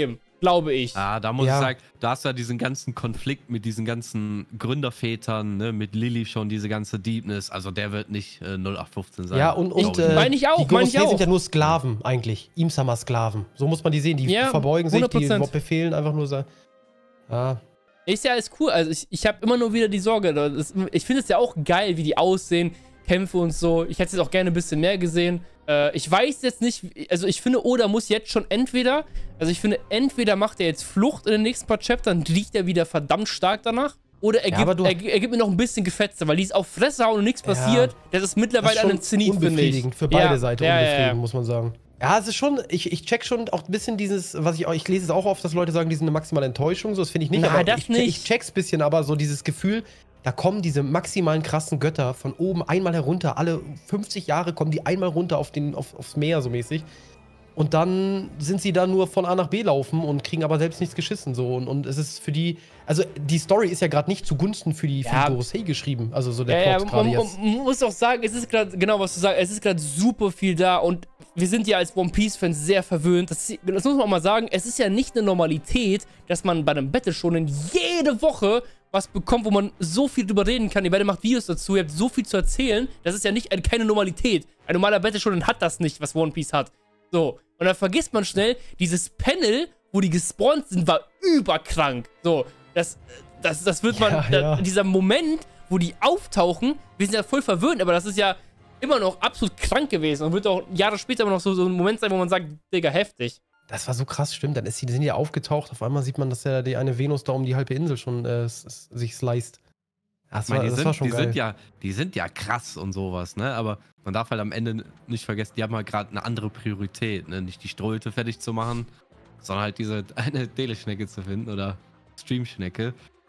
Speaker 1: glaube ich.
Speaker 3: Ah, da muss
Speaker 2: Ja.
Speaker 3: ich sagen, da hast du ja diesen ganzen Konflikt mit diesen ganzen Gründervätern, ne, mit Lilly schon, diese ganze Deepness. Also der wird nicht äh, null acht fünfzehn sein.
Speaker 2: Ja, und, und
Speaker 3: glaub ich.
Speaker 2: äh,
Speaker 1: Meine ich auch,
Speaker 2: die
Speaker 1: meine ich
Speaker 2: Gorosei sind
Speaker 1: auch.
Speaker 2: ja nur Sklaven eigentlich. Imsama-Sklaven. So muss man die sehen. Die
Speaker 1: Ja,
Speaker 2: verbeugen sich,
Speaker 1: hundert Prozent.
Speaker 2: die befehlen einfach nur so. Ja.
Speaker 1: Ist ja alles cool. Also ich, ich habe immer nur wieder die Sorge. Das, ich finde es ja auch geil, wie die aussehen, Kämpfe und so. Ich hätte es jetzt auch gerne ein bisschen mehr gesehen. Äh, ich weiß jetzt nicht, also ich finde, Oda muss jetzt schon entweder, also ich finde, entweder macht er jetzt Flucht in den nächsten paar Chaptern, riecht er wieder verdammt stark danach. Oder er,
Speaker 2: Ja,
Speaker 1: gibt,
Speaker 2: aber du-
Speaker 1: er, er gibt mir noch ein bisschen Gefetze, weil die ist auf Fresse hauen und nichts
Speaker 2: Ja.
Speaker 1: passiert. Das ist mittlerweile
Speaker 2: Das ist
Speaker 1: an den Zenit, finde ich.
Speaker 2: unbefriedigend für beide
Speaker 1: Ja,
Speaker 2: Seiten,
Speaker 1: ja,
Speaker 2: unbefriedigend,
Speaker 1: ja, ja.
Speaker 2: muss man sagen. Ja, es ist schon, ich, ich check schon auch ein bisschen dieses, was ich auch, ich lese es auch oft, dass Leute sagen, die sind eine maximale Enttäuschung, so, das finde ich nicht,
Speaker 1: Na,
Speaker 2: aber
Speaker 1: das
Speaker 2: ich,
Speaker 1: nicht.
Speaker 2: ich check's ein bisschen, aber so dieses Gefühl, da kommen diese maximalen krassen Götter von oben einmal herunter, alle fünfzig Jahre kommen die einmal runter auf den, auf, aufs Meer, so mäßig. Und dann sind sie da nur von A nach B laufen und kriegen aber selbst nichts geschissen, so. Und, und es ist für die, also die Story ist ja gerade nicht zugunsten für die, für
Speaker 1: Ja.
Speaker 2: die Gorosei geschrieben, also so der
Speaker 1: Ja, ja,
Speaker 2: Plot
Speaker 1: man,
Speaker 2: gerade
Speaker 1: man,
Speaker 2: jetzt.
Speaker 1: man muss auch sagen, es ist gerade, genau was du sagst, es ist gerade super viel da und wir sind ja als One Piece-Fans sehr verwöhnt. Das, das muss man auch mal sagen, es ist ja nicht eine Normalität, dass man bei einem Battle Shonen jede Woche was bekommt, wo man so viel drüber reden kann. Ihr beide macht Videos dazu, ihr habt so viel zu erzählen. Das ist ja nicht keine Normalität. Ein normaler Battle Shonen hat das nicht, was One Piece hat. So, und dann vergisst man schnell, dieses Panel, wo die gespawnt sind, war überkrank. So, das, das, das wird man,
Speaker 2: Ja,
Speaker 1: da,
Speaker 2: ja.
Speaker 1: dieser Moment, wo die auftauchen, wir sind ja voll verwöhnt, aber das ist ja immer noch absolut krank gewesen und wird auch Jahre später immer noch so, so ein Moment sein, wo man sagt, Digga, heftig.
Speaker 2: Das war so krass, stimmt. Dann ist sie, die sind ja aufgetaucht. Auf einmal sieht man, dass ja die eine Venus da um die halbe Insel schon äh, s- s- sich sliced. Das,
Speaker 3: Ich meine,
Speaker 2: war,
Speaker 3: die,
Speaker 2: das
Speaker 3: sind,
Speaker 2: war schon
Speaker 3: die,
Speaker 2: geil.
Speaker 3: sind ja, die sind ja krass und sowas, ne? Aber man darf halt am Ende nicht vergessen, die haben halt gerade eine andere Priorität, ne? Nicht die Ströte fertig zu machen, sondern halt diese eine Teleschnecke zu finden oder Streamschnecke.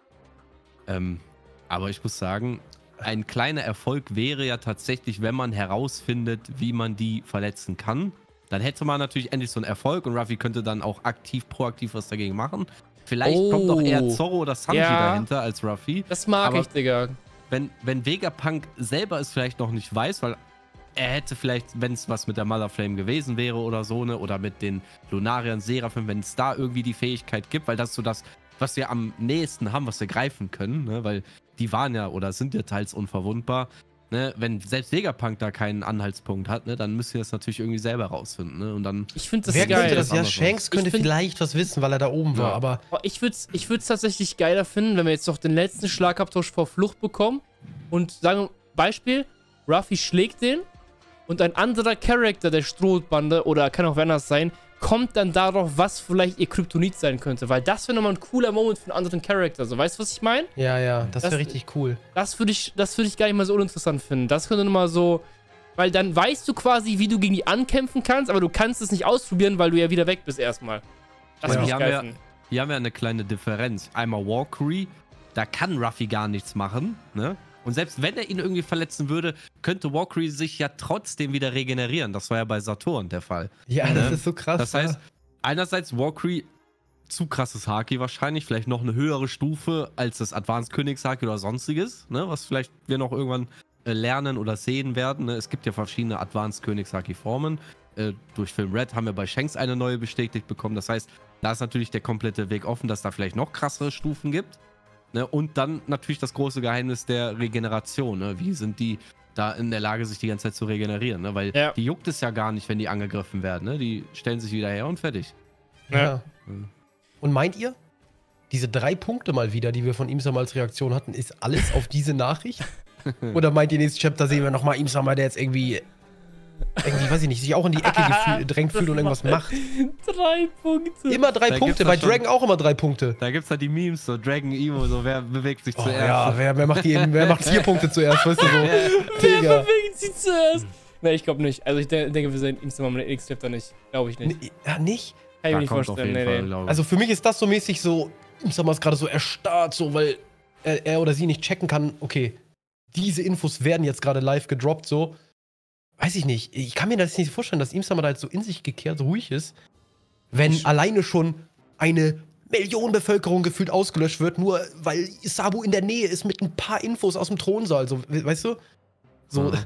Speaker 3: Ähm, aber ich muss sagen, ein kleiner Erfolg wäre ja tatsächlich, wenn man herausfindet, wie man die verletzen kann. Dann hätte man natürlich endlich so einen Erfolg und Ruffy könnte dann auch aktiv, proaktiv was dagegen machen. Vielleicht
Speaker 1: Oh.
Speaker 3: kommt auch eher Zorro oder Sanji
Speaker 1: Ja.
Speaker 3: dahinter als Ruffy.
Speaker 1: Das mag
Speaker 3: Aber-
Speaker 1: ich, Digga.
Speaker 3: Wenn, wenn Vegapunk selber es vielleicht noch nicht weiß, weil er hätte vielleicht, wenn es was mit der Mother Flame gewesen wäre oder so, ne, oder mit den Lunariern, Seraphim, wenn es da irgendwie die Fähigkeit gibt, weil das ist so das, was wir am nächsten haben, was wir greifen können, ne, weil die waren ja oder sind ja teils unverwundbar. Ne, wenn selbst Vegapunk da keinen Anhaltspunkt hat, ne, dann müsst ihr das natürlich irgendwie selber rausfinden. Ne, und dann
Speaker 1: Ich finde das
Speaker 2: Wer
Speaker 1: geil.
Speaker 2: könnte das? Ja,
Speaker 3: Anders
Speaker 2: Shanks könnte
Speaker 1: Ich find-
Speaker 2: vielleicht was wissen, weil er da oben war,
Speaker 3: Ja.
Speaker 2: aber
Speaker 1: Oh, ich würde es ich würd's tatsächlich geiler finden, wenn wir jetzt noch den letzten Schlagabtausch vor Flucht bekommen und sagen, Beispiel, Ruffy schlägt den und ein anderer Charakter der Strohbande oder kann auch wer anders sein, kommt dann darauf, was vielleicht ihr Kryptonit sein könnte, weil das wäre nochmal ein cooler Moment für einen anderen Charakter. So, weißt du, was ich meine?
Speaker 2: ja, ja, das
Speaker 1: Das-
Speaker 2: wäre richtig cool.
Speaker 1: Das würde ich, das würde ich gar nicht mal so uninteressant finden. Das könnte nochmal so, weil dann weißt du quasi, wie du gegen die ankämpfen kannst, aber du kannst es nicht ausprobieren, weil du ja wieder weg bist erstmal. Das
Speaker 3: Ja.
Speaker 1: würde ich
Speaker 3: Die haben
Speaker 1: geil
Speaker 3: ja-
Speaker 1: finden.
Speaker 3: Hier haben wir eine kleine Differenz. Einmal Walkery, da kann Ruffy gar nichts machen, ne? Und selbst wenn er ihn irgendwie verletzen würde, könnte Walkery sich ja trotzdem wieder regenerieren. Das war ja bei Saturn der Fall.
Speaker 2: Ja,
Speaker 3: Ne?
Speaker 2: das ist so krass.
Speaker 3: Das heißt, einerseits Walkery, zu krasses Haki wahrscheinlich, vielleicht noch eine höhere Stufe als das Advanced Königshaki oder sonstiges, ne? Was vielleicht wir noch irgendwann äh, lernen oder sehen werden. Ne? Es gibt ja verschiedene Advanced Königshaki-Formen. Äh, durch Film Red haben wir bei Shanks eine neue bestätigt bekommen. Das heißt, da ist natürlich der komplette Weg offen, dass da vielleicht noch krassere Stufen gibt. Ne? Und dann natürlich das große Geheimnis der Regeneration. Ne? Wie sind die da in der Lage, sich die ganze Zeit zu regenerieren? Ne? Weil
Speaker 1: Ja.
Speaker 3: die juckt es ja gar nicht, wenn die angegriffen werden. Ne? Die stellen sich wieder her und fertig.
Speaker 2: ja.
Speaker 1: Ja.
Speaker 2: Und meint ihr, diese drei Punkte mal wieder, die wir von Imsam als Reaktion hatten, ist alles auf diese Nachricht? Oder meint ihr, nächsten Chapter sehen wir nochmal Imsam, der jetzt irgendwie, irgendwie, weiß ich nicht, sich auch in die Ecke gefühl, gedrängt fühlt und irgendwas macht?
Speaker 1: Drei Punkte.
Speaker 2: Immer drei
Speaker 3: Da
Speaker 2: Punkte,
Speaker 3: gibt's
Speaker 2: bei
Speaker 3: doch schon-
Speaker 2: Dragon auch immer drei Punkte.
Speaker 3: Da gibt es halt die Memes, so Dragon Emo, so wer bewegt sich
Speaker 2: Oh,
Speaker 3: zuerst.
Speaker 2: ja, wer, wer, macht die, wer macht vier Punkte zuerst, weißt du so?
Speaker 1: Wer
Speaker 2: Digga.
Speaker 1: bewegt sie zuerst? Ne, ich glaube nicht. Also ich de denke, wir sehen ihm mal mit X-Chapter nicht. Glaube ich nicht.
Speaker 2: Nee, ja, nicht?
Speaker 1: Kann ich
Speaker 3: Da
Speaker 1: mir nicht
Speaker 3: kommt auf
Speaker 1: vorstellen.
Speaker 3: jeden
Speaker 1: Nee,
Speaker 3: Fall,
Speaker 1: nee.
Speaker 3: glaube ich.
Speaker 2: Also für mich ist das so mäßig so, Imsam ist gerade so erstarrt, so, weil er, er oder sie nicht checken kann, okay, diese Infos werden jetzt gerade live gedroppt, so. Weiß ich nicht. Ich kann mir das nicht vorstellen, dass Imsam da jetzt so in sich gekehrt ruhig ist, wenn
Speaker 1: Ich-
Speaker 2: alleine schon eine Million Bevölkerung gefühlt ausgelöscht wird, nur weil Sabu in der Nähe ist mit ein paar Infos aus dem Thronsaal, so, we- weißt du? So,
Speaker 3: Ja.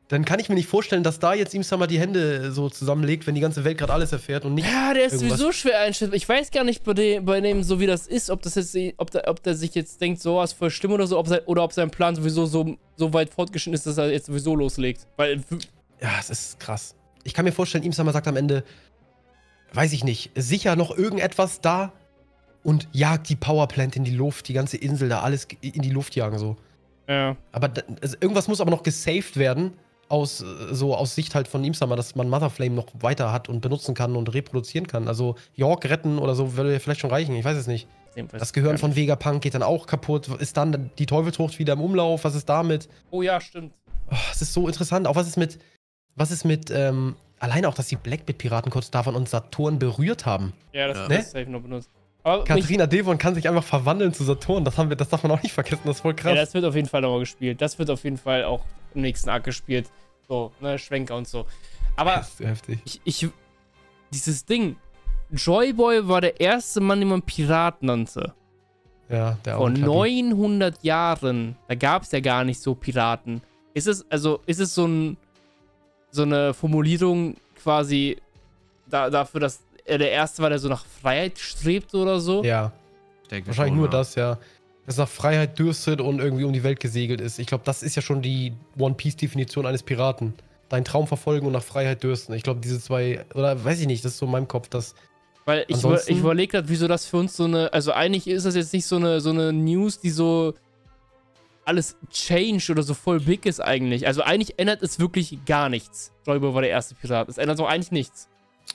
Speaker 2: dann kann ich mir nicht vorstellen, dass da jetzt Im-Sama die Hände so zusammenlegt, wenn die ganze Welt gerade alles erfährt und nicht.
Speaker 1: Ja, der ist
Speaker 2: irgendwas.
Speaker 1: sowieso schwer einschätzbar. Ich weiß gar nicht bei dem, bei dem, so wie das ist, ob das jetzt, ob der, ob der sich jetzt denkt, so was voll schlimm oder so, ob sein, oder ob sein Plan sowieso so, so weit fortgeschritten ist, dass er jetzt sowieso loslegt. Weil.
Speaker 2: Ja, es ist krass. Ich kann mir vorstellen, Im-Sama sagt am Ende, weiß ich nicht, sicher noch irgendetwas da und jagt die Powerplant in die Luft, die ganze Insel da, alles in die Luft jagen so.
Speaker 1: Ja.
Speaker 2: Aber da, also irgendwas muss aber noch gesaved werden. Aus, so aus Sicht halt von Im-Sama, dass man Mother Flame noch weiter hat und benutzen kann und reproduzieren kann. Also York retten oder so würde vielleicht schon reichen, ich weiß es nicht. Das Gehirn von Vegapunk geht dann auch kaputt. Ist dann die Teufelsfrucht wieder im Umlauf? Was ist damit?
Speaker 1: Oh ja, stimmt.
Speaker 2: Oh, es ist so interessant. Auch was ist mit, was ist mit, ähm, alleine auch, dass die Blackbit-Piraten kurz davon und Saturn berührt haben.
Speaker 1: Ja, das
Speaker 3: Ja.
Speaker 1: ist
Speaker 2: Ne?
Speaker 1: safe noch benutzt. Aber
Speaker 2: Katharina Devon kann sich einfach verwandeln zu Saturn. Das, haben wir, das darf man auch nicht vergessen, das ist voll
Speaker 1: mich,
Speaker 2: krass.
Speaker 1: ja, das wird auf jeden Fall nochmal gespielt. Das wird auf jeden Fall auch im nächsten Arc gespielt. So, ne, Schwenker und so. Aber
Speaker 2: das ist heftig.
Speaker 1: ich, ich, dieses Ding, Joyboy war der erste Mann, den man Pirat nannte.
Speaker 2: Ja, der
Speaker 1: Vor
Speaker 2: auch.
Speaker 1: neunhundert Jahren, da gab es ja gar nicht so Piraten. Ist es, also, ist es so, ein, so eine Formulierung quasi da, dafür, dass er der Erste war, der so nach Freiheit strebt oder so?
Speaker 2: Ja.
Speaker 3: Ich denke
Speaker 2: Wahrscheinlich
Speaker 3: schon,
Speaker 2: nur
Speaker 3: ja.
Speaker 2: das, ja. Dass nach Freiheit dürstet und irgendwie um die Welt gesegelt ist. Ich glaube, das ist ja schon die One-Piece-Definition eines Piraten. Deinen Traum verfolgen und nach Freiheit dürsten. Ich glaube, diese zwei, oder weiß ich nicht, das ist so in meinem Kopf, dass.
Speaker 1: Weil ich, über,
Speaker 2: Ansonsten-
Speaker 1: ich überlege gerade, wieso das für uns so eine, also eigentlich ist das jetzt nicht so eine, so eine News, die so alles changed oder so voll big ist eigentlich. Also eigentlich ändert es wirklich gar nichts. Joyboy war der erste Pirat. Es ändert so eigentlich nichts.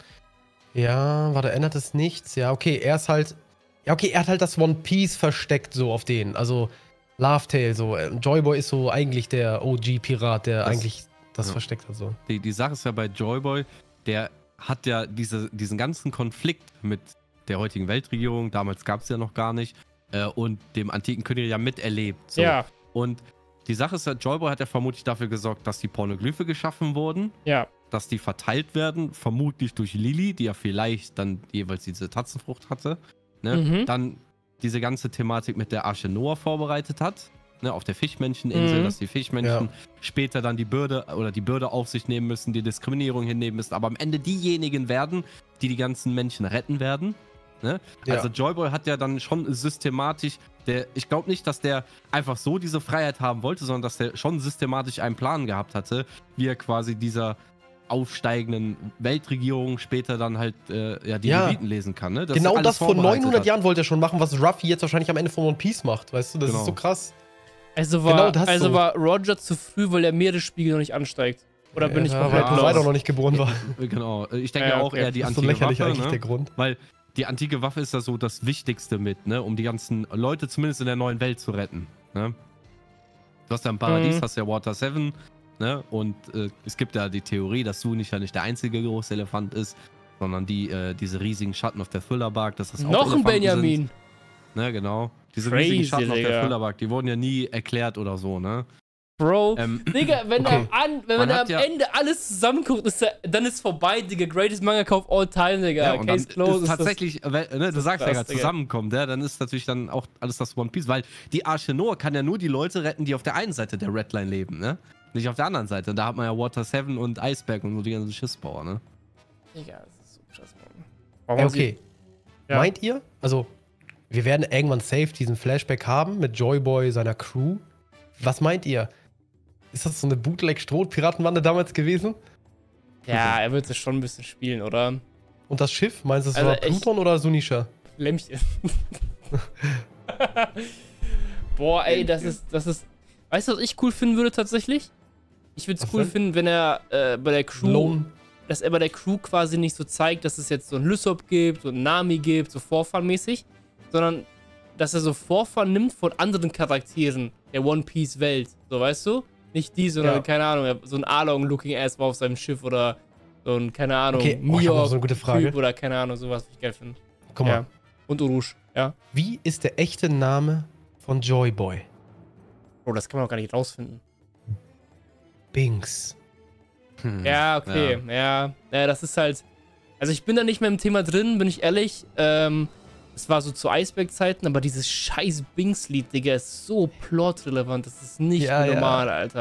Speaker 2: Ja, warte, ändert es nichts? Ja, okay, er ist halt. Ja, okay, er hat halt das One Piece versteckt, so auf den. Also, Laugh-Tale, so. Joyboy ist so eigentlich der O G-Pirat, der
Speaker 3: Das-
Speaker 2: eigentlich das
Speaker 3: ja.
Speaker 2: versteckt hat, so.
Speaker 3: Die, die Sache ist ja bei Joyboy, der hat ja diese, diesen ganzen Konflikt mit der heutigen Weltregierung, damals gab es ja noch gar nicht, äh, und dem antiken König ja miterlebt. So.
Speaker 1: Ja,
Speaker 3: Und die Sache ist ja, Joyboy hat ja vermutlich dafür gesorgt, dass die Pornoglyphe geschaffen wurden,
Speaker 1: ja.
Speaker 3: dass die verteilt werden, vermutlich durch Lily, die ja vielleicht dann jeweils diese Tatzenfrucht hatte. Ne?
Speaker 1: Mhm.
Speaker 3: Dann diese ganze Thematik mit der Arche Noah vorbereitet hat, ne? Auf der Fischmenscheninsel,
Speaker 1: Mhm.
Speaker 3: dass die Fischmenschen
Speaker 2: Ja.
Speaker 3: später dann die Bürde oder die Bürde auf sich nehmen müssen, die Diskriminierung hinnehmen müssen, aber am Ende diejenigen werden, die die ganzen Menschen retten werden. Ne?
Speaker 2: Ja.
Speaker 3: Also Joyboy hat ja dann schon systematisch, der, ich glaube nicht, dass der einfach so diese Freiheit haben wollte, sondern dass der schon systematisch einen Plan gehabt hatte, wie er quasi dieser aufsteigenden Weltregierung später dann halt äh, ja, die
Speaker 2: Ja.
Speaker 3: Leviten lesen kann. Ne? Dass er
Speaker 2: Genau
Speaker 3: alles
Speaker 2: das vor
Speaker 3: vorbereitet
Speaker 2: neunhundert
Speaker 3: hat.
Speaker 2: Jahren wollte er schon machen, was Ruffy jetzt wahrscheinlich am Ende von One Piece macht, weißt du? Das
Speaker 3: Genau.
Speaker 2: ist so krass.
Speaker 1: Also war,
Speaker 2: Genau das
Speaker 1: also
Speaker 2: so.
Speaker 1: war Roger zu früh, weil der Meeresspiegel noch nicht ansteigt. Oder bin ich
Speaker 2: ja,
Speaker 1: komplett
Speaker 2: weil
Speaker 3: lost?
Speaker 2: Poseidon noch nicht geboren war.
Speaker 3: Äh, Genau. Äh, Ich denke
Speaker 1: Ja,
Speaker 3: auch
Speaker 1: okay.
Speaker 3: eher die
Speaker 2: Das ist so
Speaker 3: antike
Speaker 2: lächerlich
Speaker 3: Waffe,
Speaker 2: eigentlich
Speaker 3: ne?
Speaker 2: der Grund.
Speaker 3: Weil die antike Waffe ist ja so das Wichtigste mit, ne? Um die ganzen Leute zumindest in der neuen Welt zu retten. Ne? Du hast ja im Paradies,
Speaker 1: Mhm.
Speaker 3: hast ja Water seven, ne? Und äh, es gibt ja die Theorie, dass Sunich ja nicht der einzige große Elefant ist, sondern die, äh, diese riesigen Schatten auf der Thullerbark, dass das auch
Speaker 1: Noch ein
Speaker 3: Elefanten
Speaker 1: Benjamin.
Speaker 3: Sind. Ne, genau. Diese
Speaker 1: Crazy,
Speaker 3: riesigen Schatten auf der
Speaker 1: Digga.
Speaker 3: Thullerbark, die wurden ja nie erklärt oder so, ne?
Speaker 1: Bro.
Speaker 3: Ähm,
Speaker 1: Digga, wenn
Speaker 2: Okay.
Speaker 1: er am, an, wenn
Speaker 3: Man
Speaker 1: man
Speaker 3: hat
Speaker 1: am
Speaker 3: ja-
Speaker 1: Ende alles zusammenguckt, ist er, dann ist vorbei, Digga. Greatest Manga of all time, Digga.
Speaker 3: Ja, und dann
Speaker 1: Case closed.
Speaker 3: ist tatsächlich, äh, ne, du sagst ja
Speaker 1: krass,
Speaker 3: gerade,
Speaker 1: Digga.
Speaker 3: zusammenkommt, ja, dann ist natürlich dann auch alles das One Piece, weil die Arche Noah kann ja nur die Leute retten, die auf der einen Seite der Redline leben, ne? Nicht auf der anderen Seite. Und da hat man ja Water seven und Iceberg und so die ganzen Schiffsbauer, ne?
Speaker 1: Digga, das ist so krass, Mann.
Speaker 2: Ey,
Speaker 1: Warum
Speaker 2: okay.
Speaker 1: Ja.
Speaker 2: Meint ihr, also, wir werden irgendwann safe diesen Flashback haben mit Joyboy, seiner Crew. Was meint ihr? Ist das so eine Bootleg-Stroh-Piratenbande damals gewesen?
Speaker 1: Ja, er wird es schon ein bisschen spielen, oder?
Speaker 2: Und das Schiff, meinst du, es
Speaker 1: Also
Speaker 2: war
Speaker 1: echt-
Speaker 2: Pluton oder Sunisha?
Speaker 1: Lämpchen. Boah, ey, das ist, das ist. Weißt du, was ich cool finden würde tatsächlich? Ich würde es
Speaker 2: Was
Speaker 1: cool
Speaker 2: denn?
Speaker 1: finden, wenn er äh, bei der Crew,
Speaker 2: Lone.
Speaker 1: dass er bei der Crew quasi nicht so zeigt, dass es jetzt so ein Lysop gibt, so ein Nami gibt, so Vorfahrmäßig, sondern dass er so Vorfahren nimmt von anderen Charakteren der One Piece Welt. So, weißt du? Nicht die, sondern,
Speaker 2: Ja.
Speaker 1: keine Ahnung, so ein Arlong-Looking-Ass war auf seinem Schiff oder so ein, keine Ahnung,
Speaker 2: Okay, oh, ich hab noch so eine gute Frage.
Speaker 1: Typ oder keine Ahnung, sowas, was ich geil finde.
Speaker 2: Guck mal,
Speaker 1: Ja. Und Urush, ja.
Speaker 2: wie ist der echte Name von Joyboy?
Speaker 1: Bro, das kann man auch gar nicht rausfinden.
Speaker 2: Binks.
Speaker 3: Hm.
Speaker 1: Ja, okay, ja. ja. das ist halt. Also, ich bin da nicht mehr im Thema drin, bin ich ehrlich. Ähm, es war so zu Iceberg-Zeiten, aber dieses scheiß Binks-Lied, Digga, ist so plotrelevant. Das ist nicht
Speaker 2: Ja, ja.
Speaker 1: normal, Alter.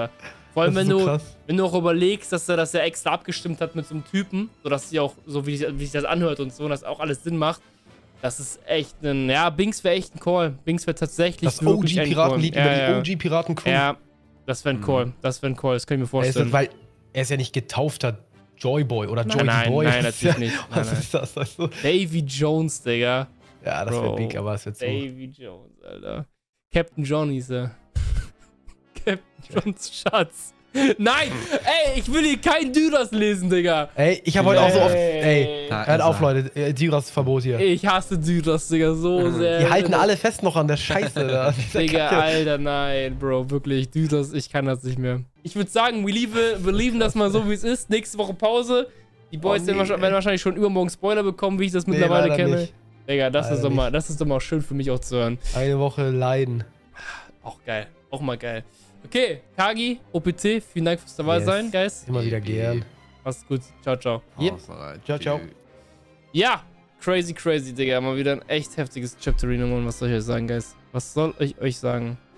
Speaker 1: Vor allem,
Speaker 2: Das
Speaker 1: wenn
Speaker 2: ist so
Speaker 1: du,
Speaker 2: krass.
Speaker 1: wenn du auch überlegst, dass er das ja extra abgestimmt hat mit so einem Typen, sodass sie auch, so wie, wie sich das anhört und so, dass auch alles Sinn macht. Das ist echt ein, ja, Binks wäre echt ein Call. Binks wäre tatsächlich
Speaker 2: Das
Speaker 1: wirklich ein Call.
Speaker 2: O G-Piratenlied
Speaker 1: Ja,
Speaker 2: über
Speaker 1: ja.
Speaker 2: die O G-Piraten-Crew.
Speaker 1: Ja, das wäre ein Call. Das wäre ein Call, das kann ich mir
Speaker 2: Er ist,
Speaker 1: vorstellen.
Speaker 2: weil er ist ja nicht getaufter Joyboy oder
Speaker 1: Nein,
Speaker 2: Joy
Speaker 1: nein,
Speaker 2: Boy.
Speaker 1: nein,
Speaker 2: Das ist
Speaker 1: natürlich
Speaker 2: ja,
Speaker 1: nicht. Nein,
Speaker 2: Was
Speaker 1: nein.
Speaker 2: ist das? Also,
Speaker 1: Davy Jones, Digga.
Speaker 2: ja, das wäre
Speaker 1: Bro,
Speaker 2: big, aber es wird so.
Speaker 1: Davy Jones, Alter. Captain John hieß er. Captain Johns Schatz. Nein! Ey, ich will hier kein Dyras lesen, Digga.
Speaker 2: Ey, ich habe heute auch so oft. Ey,
Speaker 1: Ey.
Speaker 3: Da
Speaker 2: hört
Speaker 3: ist
Speaker 2: auf,
Speaker 3: er.
Speaker 2: Leute. äh, Dyras-Verbot hier.
Speaker 1: Ich hasse Dyras, Digga, so sehr.
Speaker 2: Die halten alle fest noch an der Scheiße. da.
Speaker 1: Digga, Alter, nein, Bro, wirklich. Dyras, ich kann das nicht mehr. Ich würde sagen, we leave, wir leaven das mal so, wie es ist. Nächste Woche Pause. Die Boys
Speaker 2: Oh,
Speaker 1: werden,
Speaker 2: nee,
Speaker 1: wahrscheinlich, werden wahrscheinlich schon übermorgen Spoiler bekommen, wie ich das
Speaker 2: Nee,
Speaker 1: mittlerweile
Speaker 2: leider
Speaker 1: kenne.
Speaker 2: nicht.
Speaker 1: Digga, das ist,
Speaker 2: Leider
Speaker 1: doch mal,
Speaker 2: nicht.
Speaker 1: das ist doch mal schön für mich auch zu hören.
Speaker 2: Eine Woche leiden.
Speaker 1: Auch geil. Auch mal geil. Okay, Kagi, O P T, vielen Dank fürs dabei
Speaker 2: Yes.
Speaker 1: sein, Guys.
Speaker 2: Immer wieder gern.
Speaker 1: Mach's gut. Ciao, ciao.
Speaker 2: Yep.
Speaker 3: Haus rein.
Speaker 2: Ciao, ciao.
Speaker 3: Tschüss.
Speaker 1: Ja, crazy, crazy, Digga. Mal wieder ein echt heftiges Chapterino, Mann. Was soll ich euch sagen, Guys? Was soll ich euch sagen?